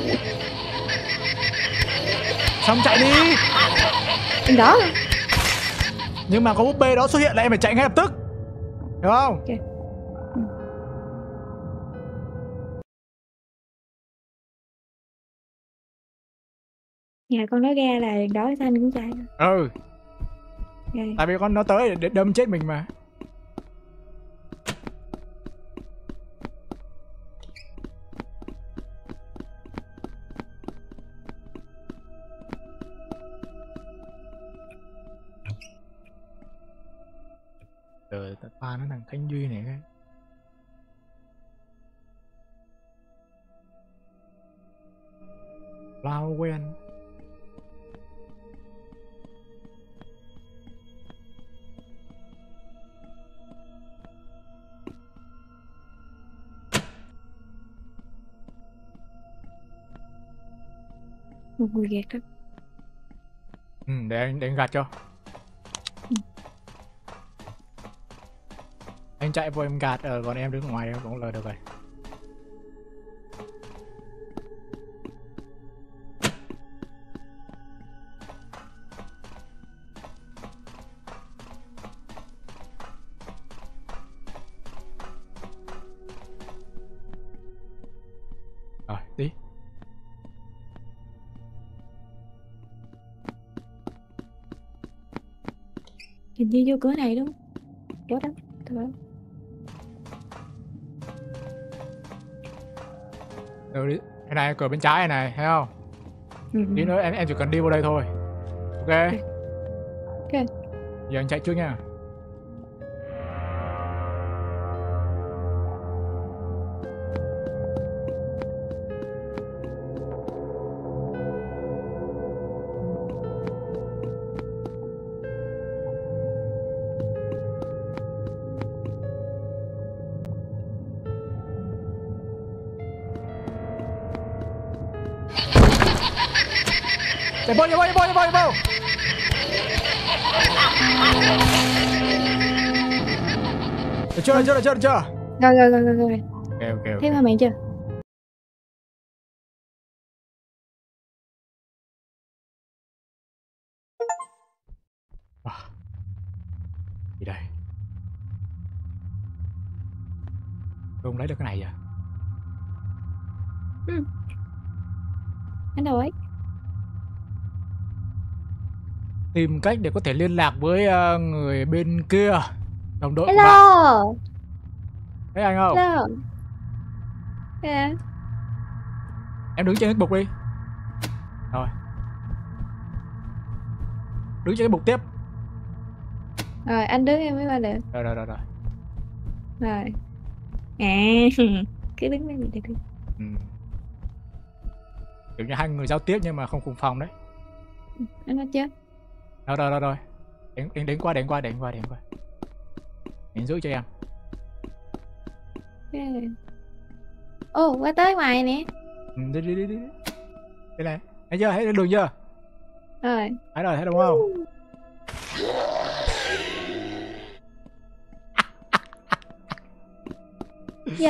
Xong chạy đi. Đó. Nhưng mà có búp bê đó xuất hiện là em phải chạy ngay lập tức. Hiểu không? Okay. Ừ. Nhà con nói ra là đó Thanh cũng chạy. Ừ. Okay. Tại vì con nó tới để đâm chết mình mà. Trời, ta pha nó thằng Thanh Duy này cái. Lao quen. Một người ghét đó. Ừ, để anh, để anh gạt cho. Ừ. Anh chạy vô em gạt, ờ, còn em đứng ngoài em cũng lời được rồi. Rồi, đi. Hình như vô cửa này đúng không? Chỗ đó. Thôi. Ừ, đi. Cái này cửa bên trái này này, thấy không? Ừ. Tí nữa em em chỉ cần đi vào đây thôi. Ok. Ok. Ok. Giờ anh chạy trước nha. Chạy vô, chạy vô, chạy vô, chạy vô, chạy vô. Được chưa, được chưa, được chưa, được chưa? Rồi rồi rồi rồi rồi. Ok, ok, ok. Thấy hoa mẹ chưa? À, gì đây? Tôi không lấy được cái này à? Ừ. Anh đâu ấy? Tìm cách để có thể liên lạc với uh, người bên kia, đồng đội của bạn. Hello. Thấy anh không? Hello. Yeah. Em đứng trên cái bục đi. Rồi. Đứng trên cái bục tiếp. Rồi anh đứng em mới qua được. Rồi, rồi, rồi, rồi. Rồi. À. Cứ đứng đây được đi. Ừ. Kiểu như hai người giao tiếp nhưng mà không cùng phòng đấy. Anh nói chưa? Rồi, rồi, rồi, rồi. Đến, đến, đến qua, đến qua, đến qua, đến qua. Đến giữ cho em. Okay. Ồ, qua tới ngoài nè. Ừ, đi, đi, đi, đi. Đây này. Thấy chưa? Thấy đường chưa? Rồi. Thấy rồi, thấy đúng không? Dạ.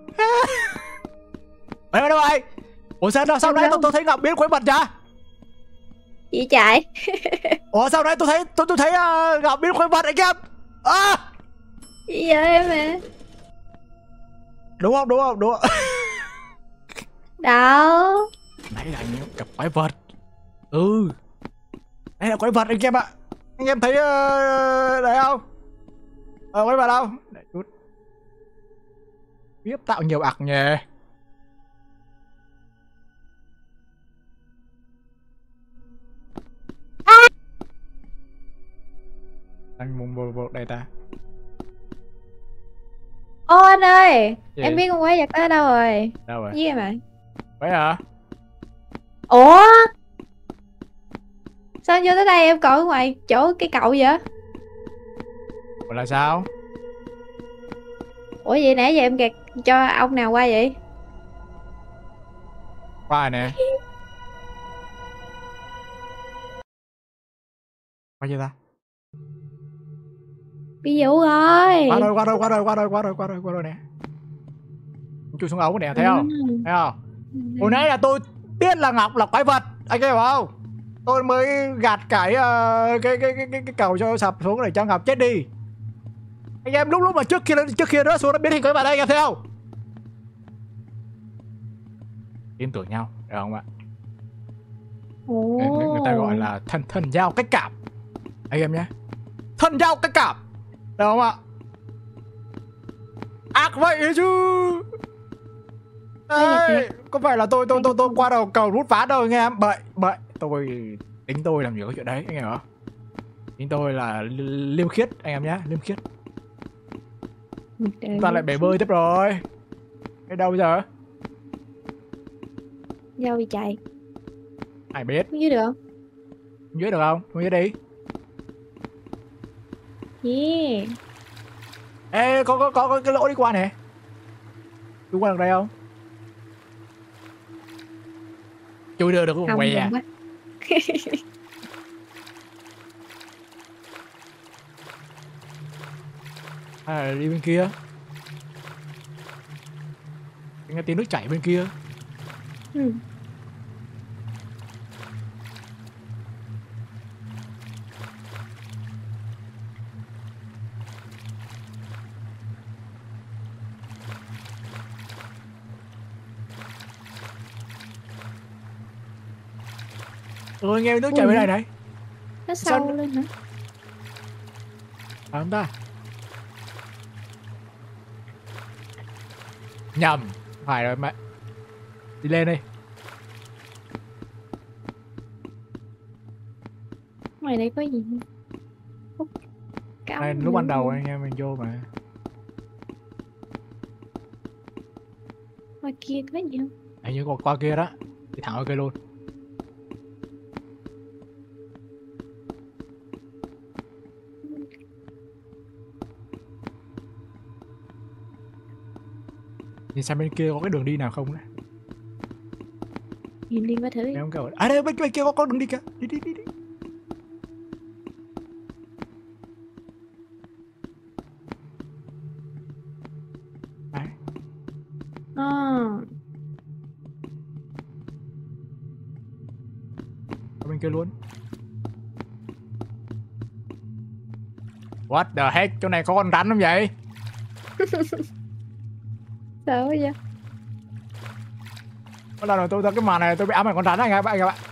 Ở đâu rồi? Ủa sao, sao nãy tôi, tôi thấy Ngọc biến quái vật ra? Chị chạy. Ủa sao nãy tôi thấy tôi tôi thấy uh, Ngọc biến quái vật anh em. À! Chị giờ em mà. Đúng không? Đúng không? Đúng không? Đâu. Nãy là anh em gặp quái vật. Ừ. Đây là quái vật anh em ạ. Anh em thấy uh, đấy không? Ờ, quái vật không? Để chút. Tiếp tạo nhiều ạc nhỉ. À! Anh muốn vô vô đây ta. Ô anh ơi. Gì? Em biết con quái vật đó ở đâu rồi? Đâu rồi? Với em ạ. Vậy hả? Ủa? Sao anh vô tới đây em còn ở ngoài chỗ cái cậu vậy? Ủa là sao? Ủa vậy nãy giờ em gạt cho ông nào qua vậy? Qua rồi nè. Bao nhiêu ta? Bị dụ rồi. Qua rồi, qua rồi, qua rồi, qua rồi, qua rồi, qua rồi, qua rồi nè. Chui xuống ống nè, thấy không? Ừ. Thấy không? Hồi nãy là tôi biết là Ngọc là quái vật, anh thấy không? Tôi mới gạt cái uh, cái, cái cái cái cái cầu cho sập xuống để cho Ngọc chết đi. Anh em lúc lúc mà trước kia trước kia nó xuống nó biến hình quái vật đây, anh em thấy không? Tin tưởng nhau, được không ạ? Ồ. Người, người, người ta gọi là thần thần giao cách cảm, anh em nhé. Thần giao cách cảm, được không ạ? Ác vậy đấy chứ. Đấy, có phải là tôi tôi tôi tôi qua đầu cầu rút ván đâu anh em. Bậy bậy, tôi tính tôi làm nhiều cái chuyện đấy anh em hả? Tính tôi là liêm khiết anh em nhé, liêm khiết. Chúng ta lại bể bơi tiếp rồi. Cái đâu bây giờ? Đâu đi chạy? Ai biết. Không dưới được không? Không dưới được không? Không dưới đi. Yeah. Ê, có có có, có cái lỗ đi qua nè. Đi qua được đây không? Chui được được không? Què à? À, đi bên kia. Nghe tiếng nước chảy bên kia. Ừ. Ôi nghe nước chảy bên này này. Nó sâu Sao? Lên hả? À không ta? Nhầm. Phải rồi mẹ. Đi lên đi. Ngoài đây có gì? Này, lúc ban đầu anh em mình vô mà. Ngoài kia có gì không? Hình như còn qua kia đó. Đi thẳng qua kia luôn. Nhìn xem bên kia có cái đường đi nào không đấy. Nhìn đi qua thử. Em kêu à đây bên, bên kia có có đường đi kìa. Đi đi đi đi. Đấy. À. Ở bên kia luôn. What the heck, chỗ này có con rắn không vậy? Sợ vậy? Có lần rồi tôi ra cái màn này tôi bị ám ảnh con rắn này các bạn các bạn.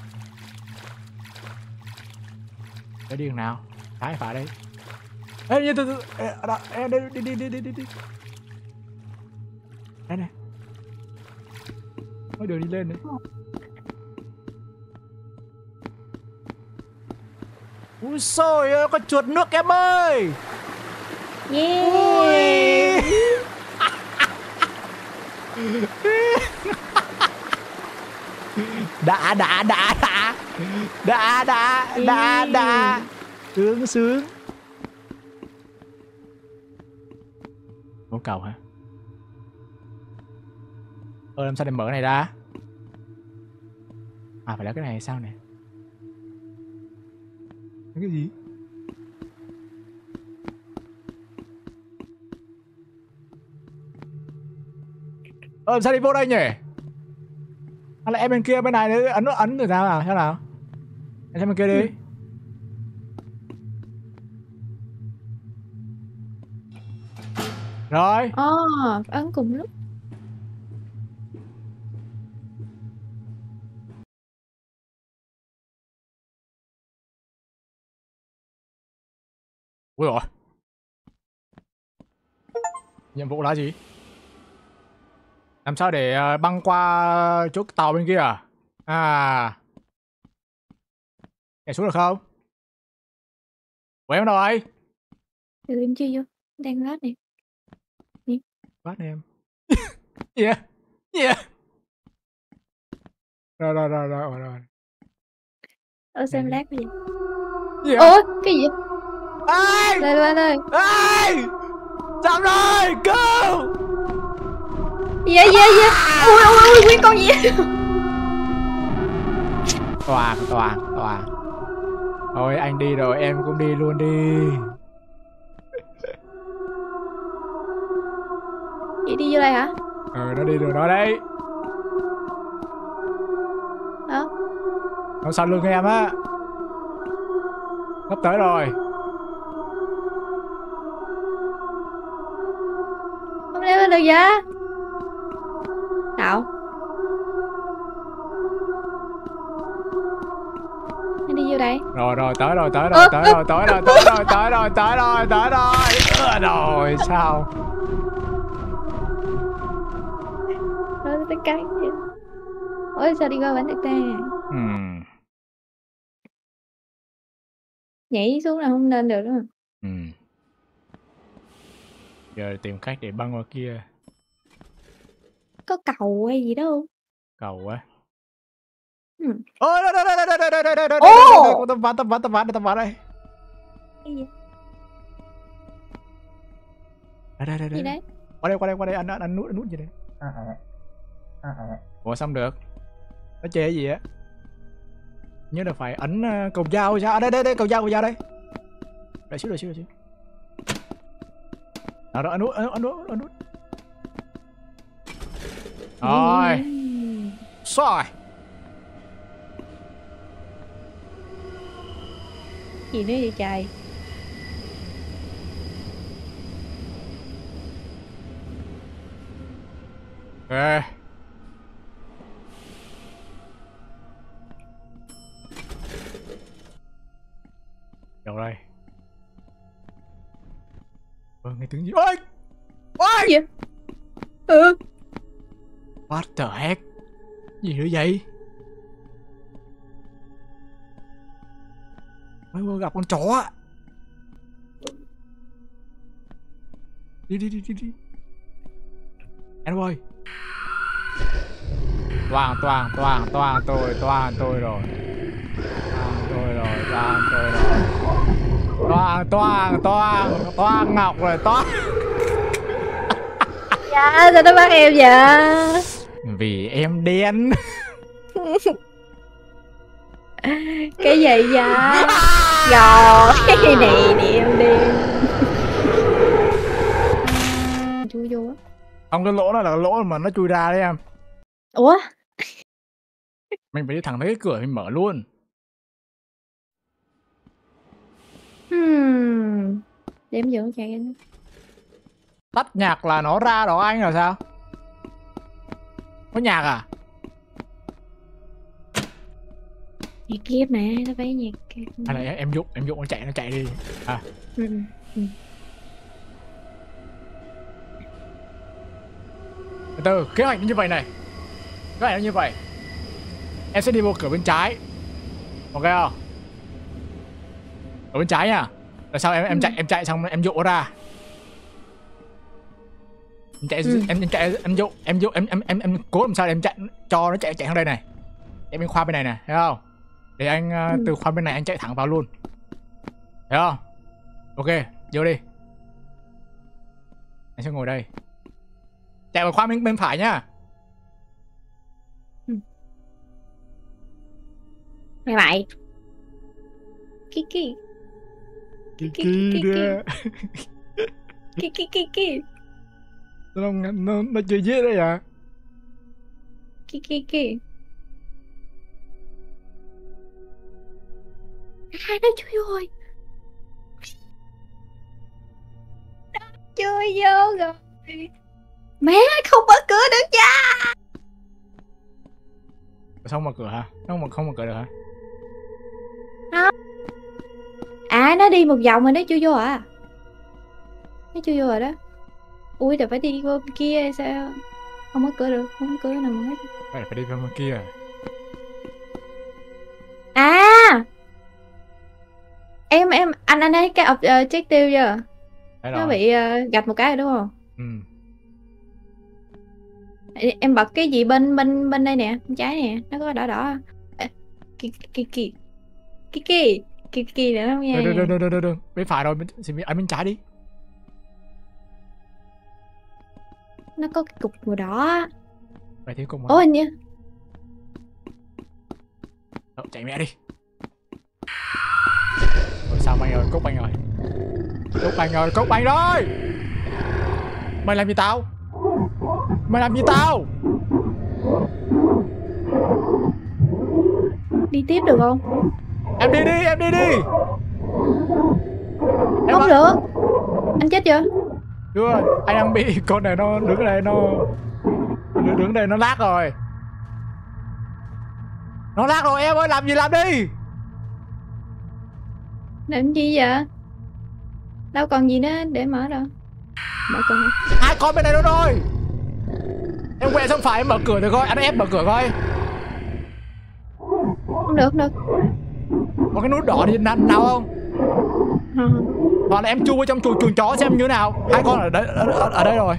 Để đi đường nào? Trái phải đây. Ê, đi, đi, đi, đi, đi, đi, đi, đi, đi. Đây này. Có đường đi lên đấy. Úi xôi ơi, con chuột nước em ơi. Yeah. Ui. đã đã đã đã đã đã đã đã sướng sướng. Có cầu hả? Ơ làm sao để mở cái này ra? À phải là cái này sao nè? Cái gì? Ờ sao đi vô đây nhỉ? Hay là em bên kia bên này đấy ấn ấn từ sao nào? Thế nào? Em xem bên kia đi. Ừ. Rồi. Ờ, oh, ấn cùng lúc. Ui dồi. Nhiệm vụ là gì? Làm sao để băng qua chỗ tàu bên kia à? À. Nhảy xuống được không? Của em đâu rồi? Ừ, em chưa vô. Đang lát nè. Nè. Lát em. Yeah. Yeah. Rồi rồi rồi rồi rồi. Ở xem lát cái gì? Yeah. Ủa, cái gì? Ê! Lên lên lên. Ê! Chậm rồi, cứu! Dạ dạ dạ. Ui ui ui, nguyên con gì? Toàn toàn toàn. Thôi anh đi rồi em cũng đi luôn đi. Chị đi vô đây hả? Ừ, nó đi đường đó đấy. Đó. Nó sau lưng em á. Sắp tới rồi. Không leo lên được vậy? Đâu? Nó đi vô đây. Rồi rồi tới rồi tới Ơ, rồi tới ơ. rồi tới rồi tới rồi tới rồi tới rồi tới rồi. Ơ, rồi sao? Thôi tới cắn vậy. Ôi sao đi qua bánh được ta? Ừm. Nhảy xuống là không lên được đúng không? Ừm. Giờ tìm cách để băng qua kia. Có cầu hay gì đâu. Cầu á. Ừ. Ôi đây đây đây đây đây đây đây đây đây Ồ! đây, tấm ván tấm ván tấm ván tấm ván đây. Cái gì? Đây đây đây Gì đây. đấy? Qua đây qua đây qua đây, ăn ăn ăn nút ăn nút gì đây. À, à, à, à. Ủa xong được. Nó chê gì á? Nhớ là phải ấn uh, cầu dao hay sao? À, đây đây đây cầu dao cầu dao đây. Đợi xíu đợi xíu đợi xíu. Đó đó, ấn nút ấn nút ấn nút ấn nút. Rồi. Ừm. Rồi. Gì nữa vậy trời? Ok. Đâu đây? Ờ, nghe tiếng gì? Ôi! Ôi! Gì vậy? Ừ. What the heck? Gì nữa vậy? Mới vừa gặp con chó á. Đi đi đi đi đi. Em ơi. Toàn toàn toàn toàn tôi toàn tôi rồi. Toàn tôi rồi toàn tôi rồi. Toàn toàn toàn toàn ngọc rồi toàn. Dạ sao nó bắt em vậy? Vì em đen. Cái gì vậy? Rồi cái này thì em đi. Chui vô á. Không, cái lỗ đó là cái lỗ mà nó chui ra đấy em. Ủa? Mình phải đi thẳng tới cái cửa mình mở luôn. Hmm. Để em dưỡng chạy anh. Tắt nhạc là nó ra đó anh là sao? Có nhạc à? Nhạc kia mà, nó phải nhạc kia. Hay là em, em dụ, em dụ nó chạy nó chạy đi. À. Ừ. Ừ. Từ từ, kế hoạch nó như vậy này. Kế hoạch nó như vậy. Em sẽ đi vô cửa bên trái. Ok không? Ở bên trái nha. Rồi sau em em Ừ. chạy em chạy xong em dụ nó ra. Em chạy Ừ. em, em chạy em dụ em dụ em em em em cố làm sao để em chạy cho nó chạy chạy sang đây này. Chạy bên khoa bên này nè, thấy không? Để anh uh, Ừ. từ khoa bên này anh chạy thẳng vào luôn. Thấy không? Ok, vô đi. Anh sẽ ngồi đây. Chạy vào khoa bên bên phải nhá. Ừ. Mày mày. Kiki. Kiki Kiki. đưa. Kiki Kiki. Nó nó nó chơi dễ đấy à? Kiki. À, nó chui rồi. Nó chui vô rồi. Má không mở cửa được nha. Sao mở cửa hả? Nó không, không mở cửa được hả? Không. À nó đi một vòng rồi nó chui vô à. Nó chui vô rồi đó. Ui rồi phải đi vô bên kia hay sao? Không mở cửa được, không mở cửa nào mà hết. Phải phải đi vào bên kia. À em em anh anh thấy cái uh, check tiêu chưa? Đấy Nó rồi. bị uh, gạch một cái rồi đúng không? Ừ. Em bật cái gì bên bên bên đây nè, bên trái nè, nó có đỏ đỏ. Kiki Kiki Kiki Kiki nữa không nha? Được được được được được được. Bên phải rồi, bên ở bên trái đi. Nó có cái cục màu đỏ. Vậy thì cùng. Ồ hình như. Đâu, chạy mẹ đi. banh rồi, cút banh rồi. Cút banh rồi, cút banh rồi. Mày làm gì tao? Mày làm gì tao? Đi tiếp được không? Em đi đi, em đi đi. Em Không ơi. được. Anh chết chưa? Chưa, anh đang bị con này nó đứng ở đây nó đứng, đứng đây nó lag rồi. Nó lag rồi em ơi, làm gì làm đi. Làm gì vậy? Đâu còn gì nữa để mở đâu. Mở con. Hai con bên này đâu rồi. Em quẹo sang phải em mở cửa được coi, anh ép mở cửa coi. Không được, không được. Có cái nút đỏ thì nào, nào không? Không. Hoặc là em chui vào trong chuồng chuồng chó xem như thế nào. Hai con ở đây ở, ở đây rồi.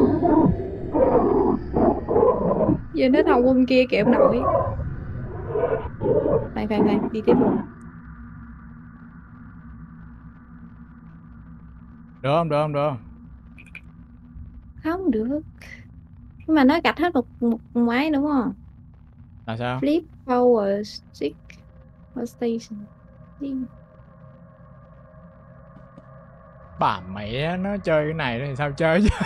Giờ nó thằng quân kia kẹo nổi. Khoan khoan khoan, đi tiếp luôn. Được không, được không, được không? Không được. Nhưng mà nó gạch hết một một máy đúng không? Là sao? Flip power stick or station. Đi. Bà mẹ nó chơi cái này thì sao chơi chứ?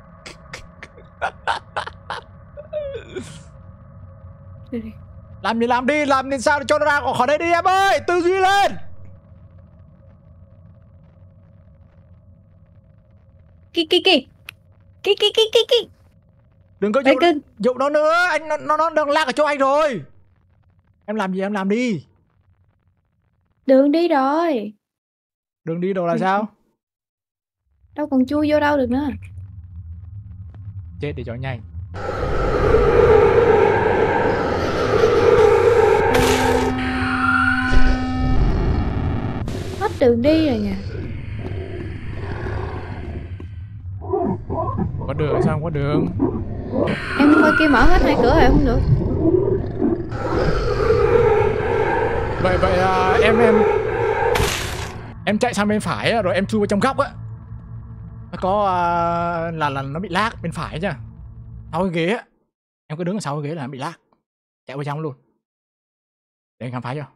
Đi đi. Làm gì làm đi, làm thì sao để cho nó ra khỏi đây đi em ơi, tư duy lên. Kì kì kì. Kì kì kì kì kì. Đừng có Đây dụ, cưng. dụ nó nữa, anh nó nó nó đang lag ở chỗ anh rồi. Em làm gì em làm đi. Đường đi rồi. Đường đi đâu là sao? Đâu còn chui vô đâu được nữa. Chết để cho nhanh. Hết đường đi rồi nha. Có đường sao không có đường? Em qua kia mở hết hai cửa rồi không được. Vậy vậy à, em em em chạy sang bên phải rồi em chui vào trong góc á. Nó có à, là là nó bị lag bên phải nha. Sau cái ghế á. Em cứ đứng ở sau cái ghế là nó bị lag. Chạy vào trong luôn. Để anh khám phá cho.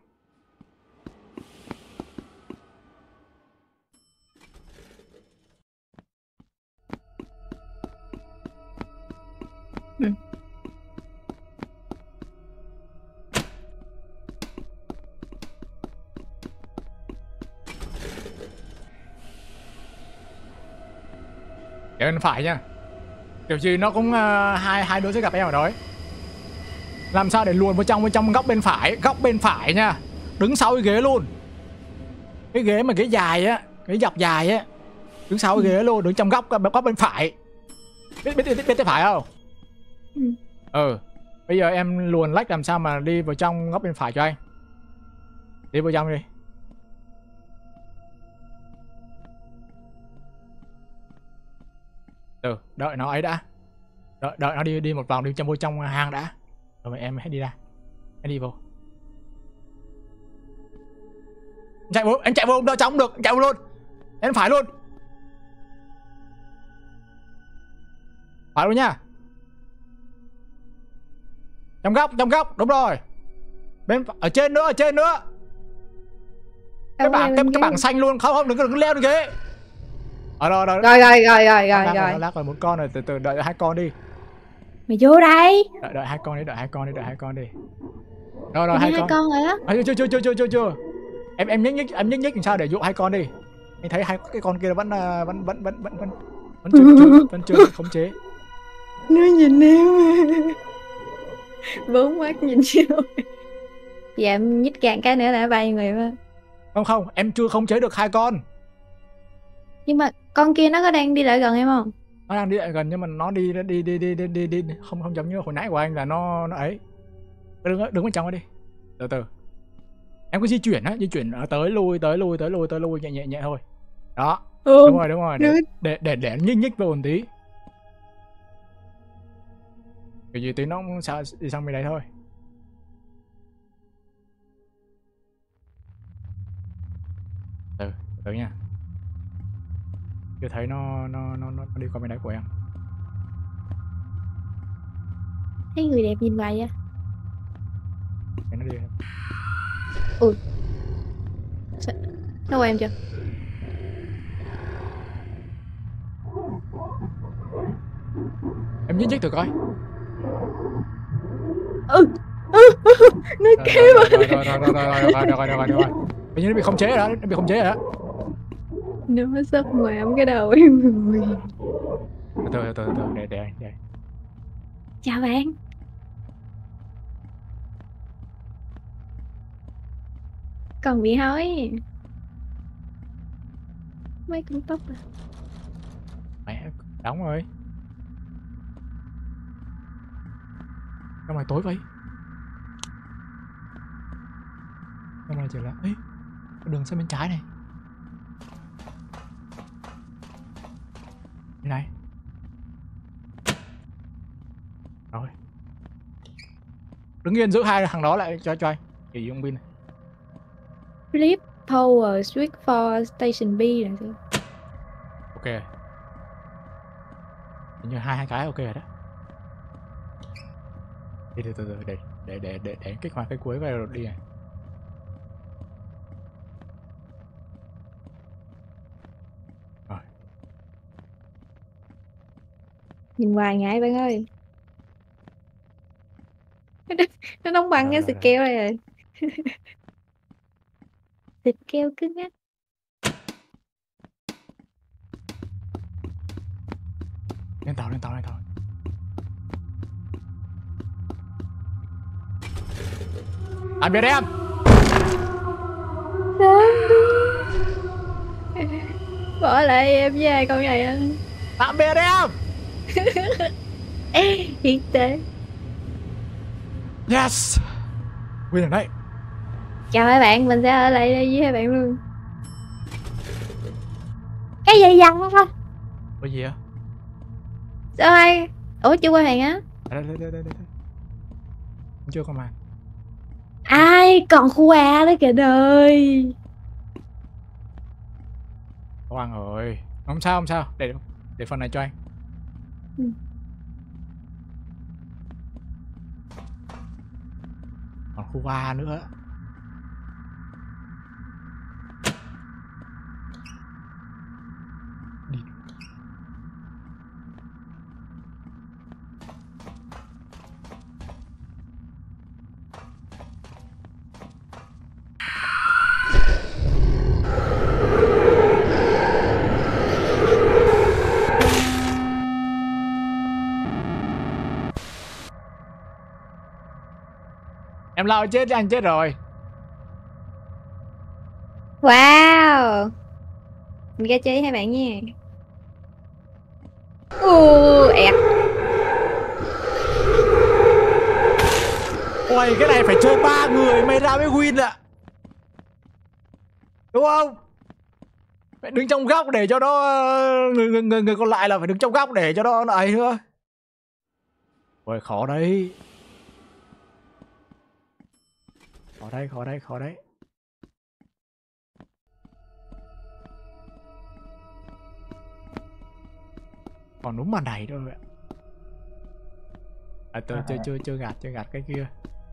Ừ. Để bên phải nha. Kiểu gì nó cũng uh, hai hai đứa sẽ gặp em ở đó ấy. Làm sao để luồn vào trong bên trong góc bên phải, góc bên phải nha. Đứng sau cái ghế luôn. Cái ghế mà ghế dài á, cái dọc dài á. Đứng sau cái ghế luôn, đứng trong góc góc bên phải. Biết biết biết, biết tay phải không? Ừ. Ừ. Bây giờ em luồn lách làm sao mà đi vào trong góc bên phải cho anh. Đi vào trong đi. Ừ, đợi nó ấy đã. Đợi, đợi nó đi đi một vòng đi trong vô trong hang đã. Rồi em hãy đi ra. Em đi vô. Chạy vô, em chạy vô đợi trong được, chạy vô luôn. Em phải luôn. Phải luôn nha. Trong góc, trong góc, đúng rồi. Bên ở trên nữa, ở trên nữa. Cái bảng cái, cái bảng xanh luôn, không không đừng đừng leo được ghế. Ở rồi rồi. Rồi rồi rồi rồi rồi rồi. Lát rồi một con rồi, từ từ đợi hai con đi. Mày vô đây. Đợi đợi hai con đi, đợi hai con đi, đợi hai con đi. Rồi rồi hai, hai con. con rồi đó. À, chưa chưa chưa chưa chưa chưa. Em em nhích nhích em nhích nhích làm sao để dụ hai con đi. Anh thấy hai cái con kia vẫn vẫn vẫn vẫn vẫn vẫn vẫn vẫn chưa chưa vẫn chưa khống chế. Nó nhìn em. Bốn mắt nhìn siêu. Dạ em nhích càng cái nữa là bay người mà. Không không, em chưa khống chế được hai con. Nhưng mà con kia nó có đang đi lại gần em không? Nó đang đi lại gần nhưng mà nó đi đi đi đi đi đi, đi. không không giống như hồi nãy của anh là nó nó ấy. Đứng đứng bên trong đó đi. Từ từ. Em cứ di chuyển á, di chuyển tới lui tới lui tới lui tới lui nhẹ nhẹ nhẹ thôi. Đó. Ừ. Đúng rồi, đúng rồi. Để để để, để nhích nhích vô một tí. Kiểu gì tí nó cũng sao đi sang bên đấy thôi. Từ từ nha. Chưa thấy nó nó nó nó đi qua bên đấy của em. Thấy người đẹp nhìn hoài á. Để nó đi. Ui. Sao, Nó quen chưa? Em nhích nhích thử coi. Ừ, ừ, ừ. Nó kêu rồi rồi rồi rồi rồi rồi rồi rồi rồi rồi. Tự nhiên nó bị khống chế rồi đó, nó bị khống chế rồi đó. nó sắp ngoạm cái đầu em rồi. Từ từ từ từ để để để. Chào bạn. Còn bị hói. Mấy con tóc à. Mẹ đóng rồi. Sao mà tối vậy? Sao mà trở lại? Ấy, đường sang bên trái này. Bên này. Rồi. Đứng yên giữ hai thằng đó lại cho cho anh. Chỉ dùng pin này. Flip power switch for station B này thôi. Ok. Hình như hai hai cái ok rồi đó. Đi từ từ từ để để để để để kích hoạt cái cuối và đi này. Rồi. Nhìn hoài ngại bạn ơi. Nó đóng băng cái Rồi, rồi, xịt rồi. keo đây rồi. Xịt keo cứng ngắc. Lên tàu lên tàu lên tàu. Anh biết em. Bỏ lại em với hai con này anh. Tạm biệt em. Hiến tế. Yes. Win ở đây. Chào hai bạn, mình sẽ ở lại đây với hai bạn luôn. Cái gì vậy? Có gì á? Sao hai? Ủa chưa qua hàng á? Đây đây đây đây đây. Chưa có mà. Ai còn khu A đó kìa đời. Có ăn rồi. Không sao không sao. Để để phần này cho anh. Ừ. Còn khu A nữa. Đi. Em lao chết anh chết rồi. Wow. Mình ra chơi với hai bạn nha. Ui, ẹt. Ôi cái này phải chơi ba người mới ra mới win ạ. Đúng không? Phải đứng trong góc để cho nó người, người, người, người còn lại là phải đứng trong góc để cho nó ấy nữa. Ôi khó đấy. Khó đấy, khó đấy, khó đấy. Còn đúng màn này thôi ạ. À, tôi chơi chơi chơi gạt chơi gạt cái kia.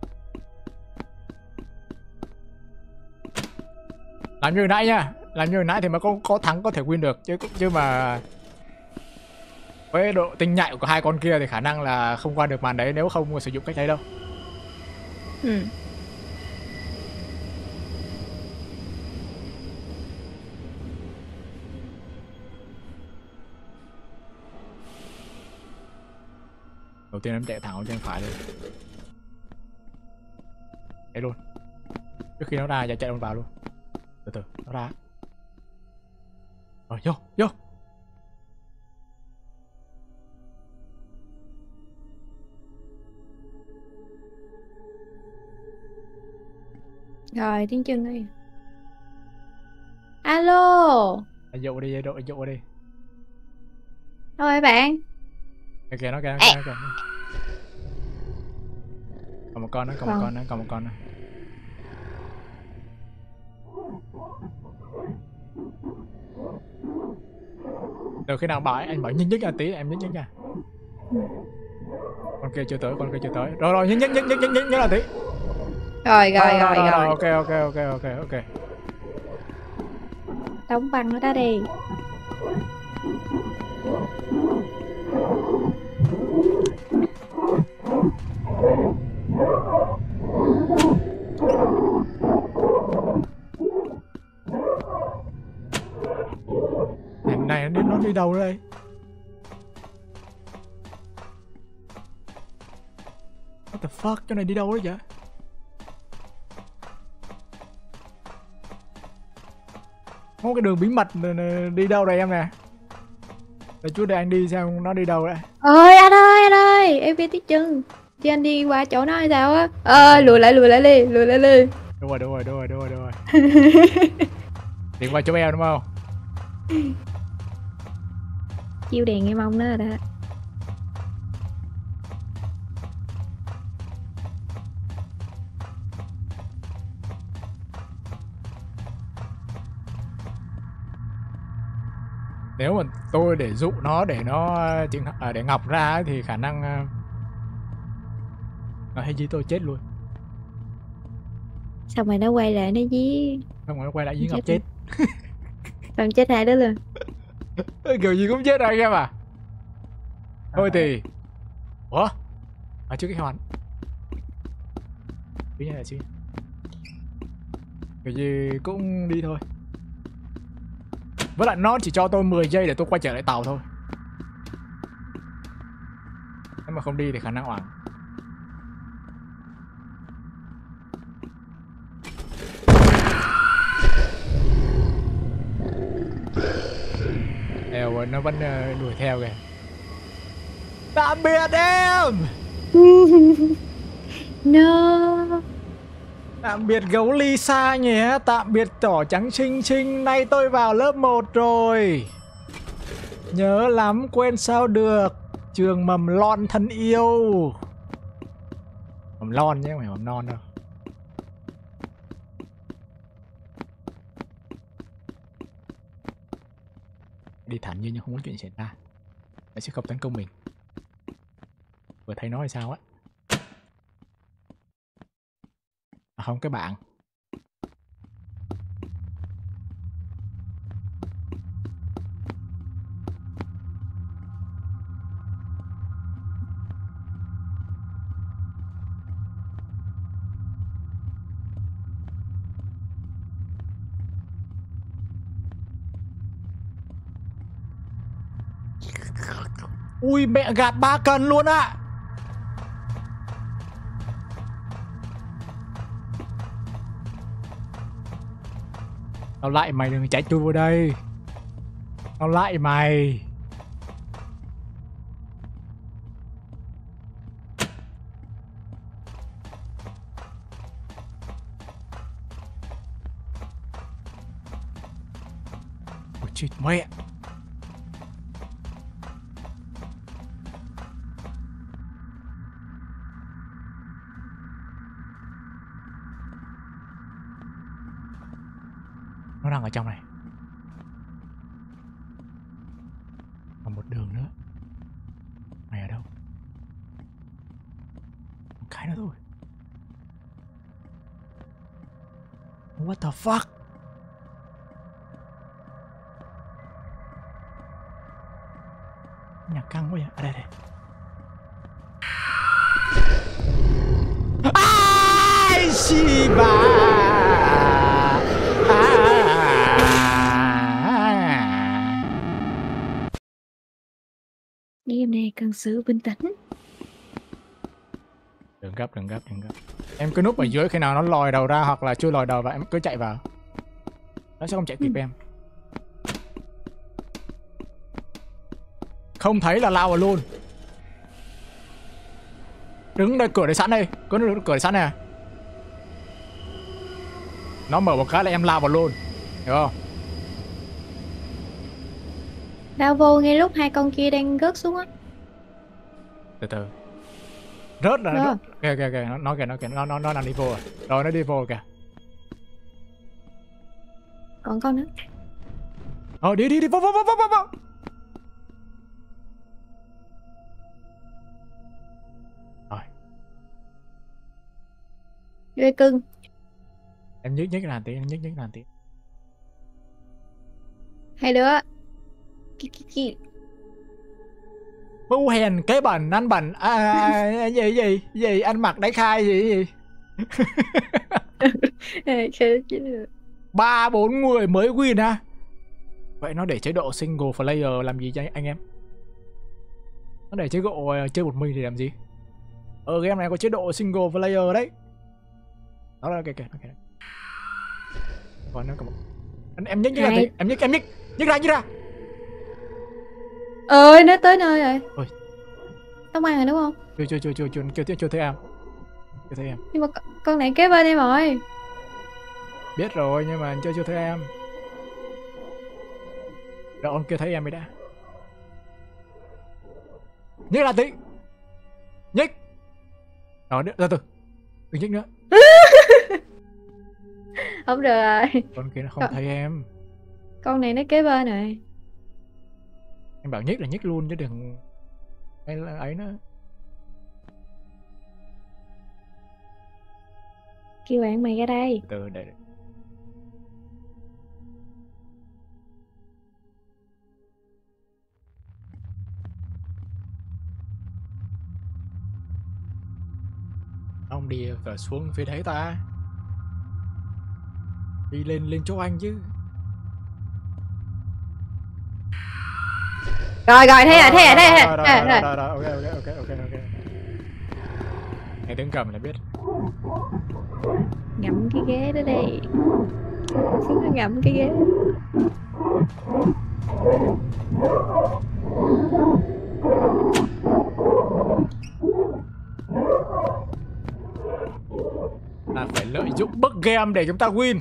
Làm như hồi nãy nha, làm như hồi nãy thì mà có có thắng có thể win được chứ chứ mà với độ tinh nhạy của hai con kia thì khả năng là không qua được màn đấy nếu không sử dụng cách đấy đâu. Ừ. Đầu tiên em chạy thẳng ở trên phải luôn. Đấy luôn. Trước khi nó ra giờ chạy luôn vào luôn. Từ từ nó ra. Rồi vô vô. Rồi tiếng chân đây. Alo. À, dụ đi dụ dụ đi. Đâu rồi bạn? Kìa kìa nó kìa nó kìa, nó kìa. Còn một con nữa, còn một con nữa, còn một con nữa. Từ khi nào bảo anh bảo nhích nhích ra tí em nhích nhích nha. Con kia chưa tới, con kia chưa tới. Rồi rồi nhích nhích nhích nhích nhích nhích là tí. Rồi rồi rồi rồi. Ok ok ok ok ok. đóng băng nó ra đi. Này, này nó đi đâu đây? What the fuck, chỗ này đi đâu đấy vậy? Có cái đường bí mật đi đâu đây em nè? Để chút để anh đi xem nó đi đâu đấy. Ơi anh ơi anh ơi, em biết tí chân. Chứ anh đi qua chỗ nó hay sao á? Ơi lùi lại lùi lại đi, lùi lại đi. Đúng rồi, đúng rồi, đúng rồi, đúng rồi, đúng rồi. Đi qua chỗ em đúng không? Chiêu đèn em mong nó rồi đó. Nếu mà tôi để dụ nó để nó à, để Ngọc ra ấy, thì khả năng nó hay dí tôi chết luôn. Xong rồi nó quay lại nó dí. Xong rồi nó quay lại dí Ngọc chết. Xong chết hai đứa luôn. Kiểu gì cũng chết rồi anh em à. Thôi thì ủa ở trước cái hòn cái này là gì, cái gì cũng đi thôi. Với lại nó chỉ cho tôi mười giây để tôi quay trở lại tàu thôi. Nếu mà không đi thì khả năng oảng. Eo nó vẫn đuổi theo kìa. Tạm biệt em. No. Tạm biệt gấu Lisa nhé. Tạm biệt cỏ trắng xinh xinh. Nay tôi vào lớp một rồi. Nhớ lắm quên sao được. Trường mầm non thân yêu. Mầm non nhé, không phải mầm non đâu. Đi thẳng như nhưng không có chuyện xảy ra. Nó sẽ không tấn công mình. Vừa thấy nó hay sao á. À không, cái bạn. Ui mẹ gạt ba cần luôn ạ. À. Tao lại mày, đừng chạy chui vào đây. Tao lại mày. Ôi chết mẹ. Nó đang ở trong này. Còn một đường nữa. Mày ở đâu? Một cái nữa thôi. What the fuck? Nhạc căng quá vậy. À đây đây. Ai Shiba. Đêm này cần sự bình tĩnh. Đừng gấp, đừng gấp, đừng gấp. Em cứ núp ở dưới, khi nào nó lòi đầu ra hoặc là chưa lòi đầu vào em cứ chạy vào. Nó sẽ không chạy kịp ừ. em. Không thấy là lao vào luôn. Đứng đây, cửa đây sẵn đây. Có cửa đây sẵn nè. Nó mở một cái là em lao vào luôn. Hiểu không? Lao vô ngay lúc hai con kia đang rớt xuống á. Từ từ. Rớt là rớt. Kìa kìa kìa, nó kìa, nó kìa, nó nó nó đang đi vô rồi. Rồi nó đi vô kìa. Còn con nữa. Ờ đi đi đi vô vô vô vô vô vô. Rồi. Ghê cưng. Em nhức nhức làm tí, em nhức nhức làm tí. Hai đứa. Ki, ki, ki. Mưu hèn kế bẩn ăn bẩn à, à, gì gì gì ăn mặc đánh khai gì gì. Ba bốn người mới win ha. Vậy nó để chế độ single player làm gì cho anh, anh em? Nó để chế độ chơi một mình thì làm gì? Ờ game này có chế độ single player đấy. Đó là kìa kìa kìa. Còn nó còn anh em nhích nhích ra tí, em nhích em nhích nhích ra nhích ra. Ơi nó tới nơi rồi. Ôi. Tao ăn rồi đúng không? Chưa chưa chưa chưa chưa chưa chưa, chưa thấy em. Chưa thấy em. Nhưng mà con này kế bên em rồi. Biết rồi nhưng mà chưa chưa thấy em. Đợi con kia thấy em mới đã. Nhích ra tí. Nhích. Đó từ từ. Đừng nhích nữa. Không được rồi. Con kia nó không con... thấy em. Con này nó kế bên rồi. Em bảo nhích là nhích luôn chứ đừng hay là ấy nữa. Kêu bạn mày ra đây. Từ để ông đi và xuống phía đấy ta. Đi lên lên chỗ anh chứ. Rồi rồi thế à thế à thế à. Rồi rồi rồi ok ok ok ok ok. Nghe tiếng cầm là biết. Ngậm cái ghế đó đi. Ngậm cái ghế. Ta phải lợi dụng bug game để chúng ta win.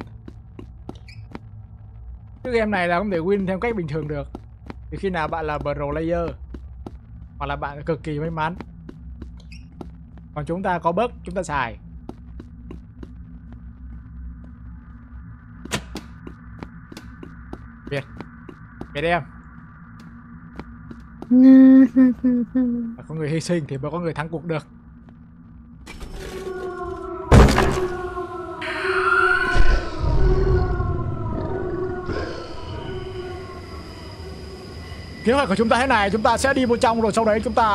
Cái game này là không thể win theo cách bình thường được. Thì khi nào bạn là pro player hoặc là bạn cực kỳ may mắn. Còn chúng ta có bug chúng ta xài. Biết biết em. Có người hy sinh thì mới có người thắng cuộc được. Kế hoạch của chúng ta thế này, chúng ta sẽ đi vào trong rồi sau đấy chúng ta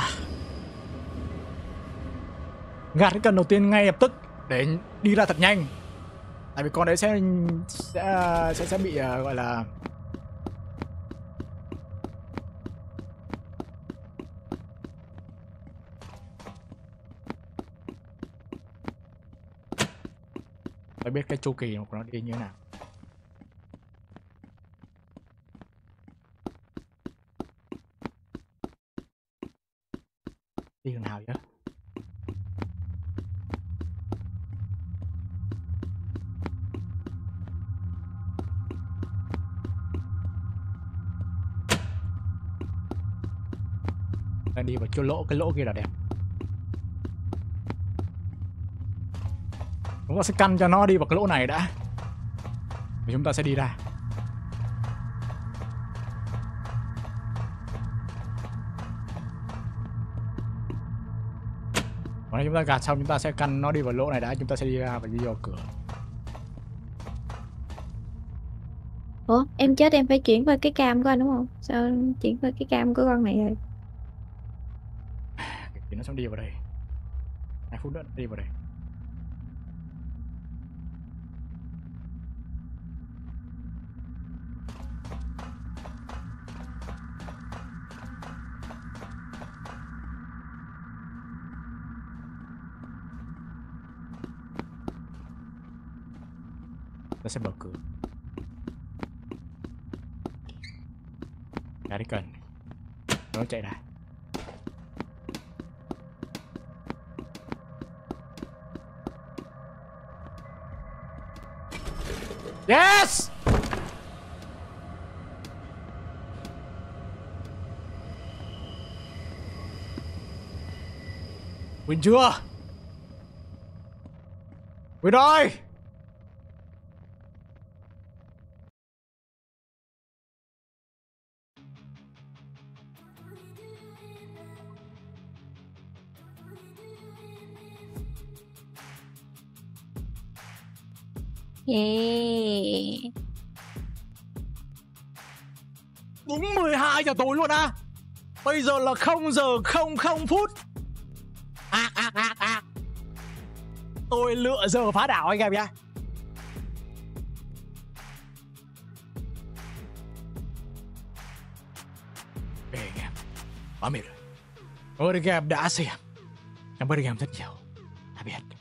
gạt cái cần đầu tiên ngay lập tức để đi ra thật nhanh. Tại vì con đấy sẽ sẽ sẽ, sẽ bị uh, gọi là phải biết cái chu kỳ của nó đi như thế nào. Đi đường nào chứ? Đang đi vào chỗ lỗ, cái lỗ kia là đẹp. Chúng ta sẽ căn cho nó đi vào cái lỗ này đã. Và chúng ta sẽ đi ra. Còn chúng ta gạt xong chúng ta sẽ căn nó đi vào lỗ này đã. Chúng ta sẽ đi ra và đi vào cửa. Ủa em chết em phải chuyển qua cái cam của anh đúng không? Sao chuyển qua cái cam của con này rồi? Thì nó sẽ đi vào đây. Hai phút nữa đi vào đây. Ta sẽ mở cửa. Ra đi cần. Nó chạy ra. Yes! Win chưa? Win rồi! Yeah. Đúng mười hai giờ tối luôn à? Bây giờ là không giờ không không phút. À, à, à, à. Tôi lựa giờ phá đảo anh em nhá. Ê anh em, quá mệt rồi. Ôi anh em đã xem. Cảm ơn anh em rất nhiều. Tạm biệt.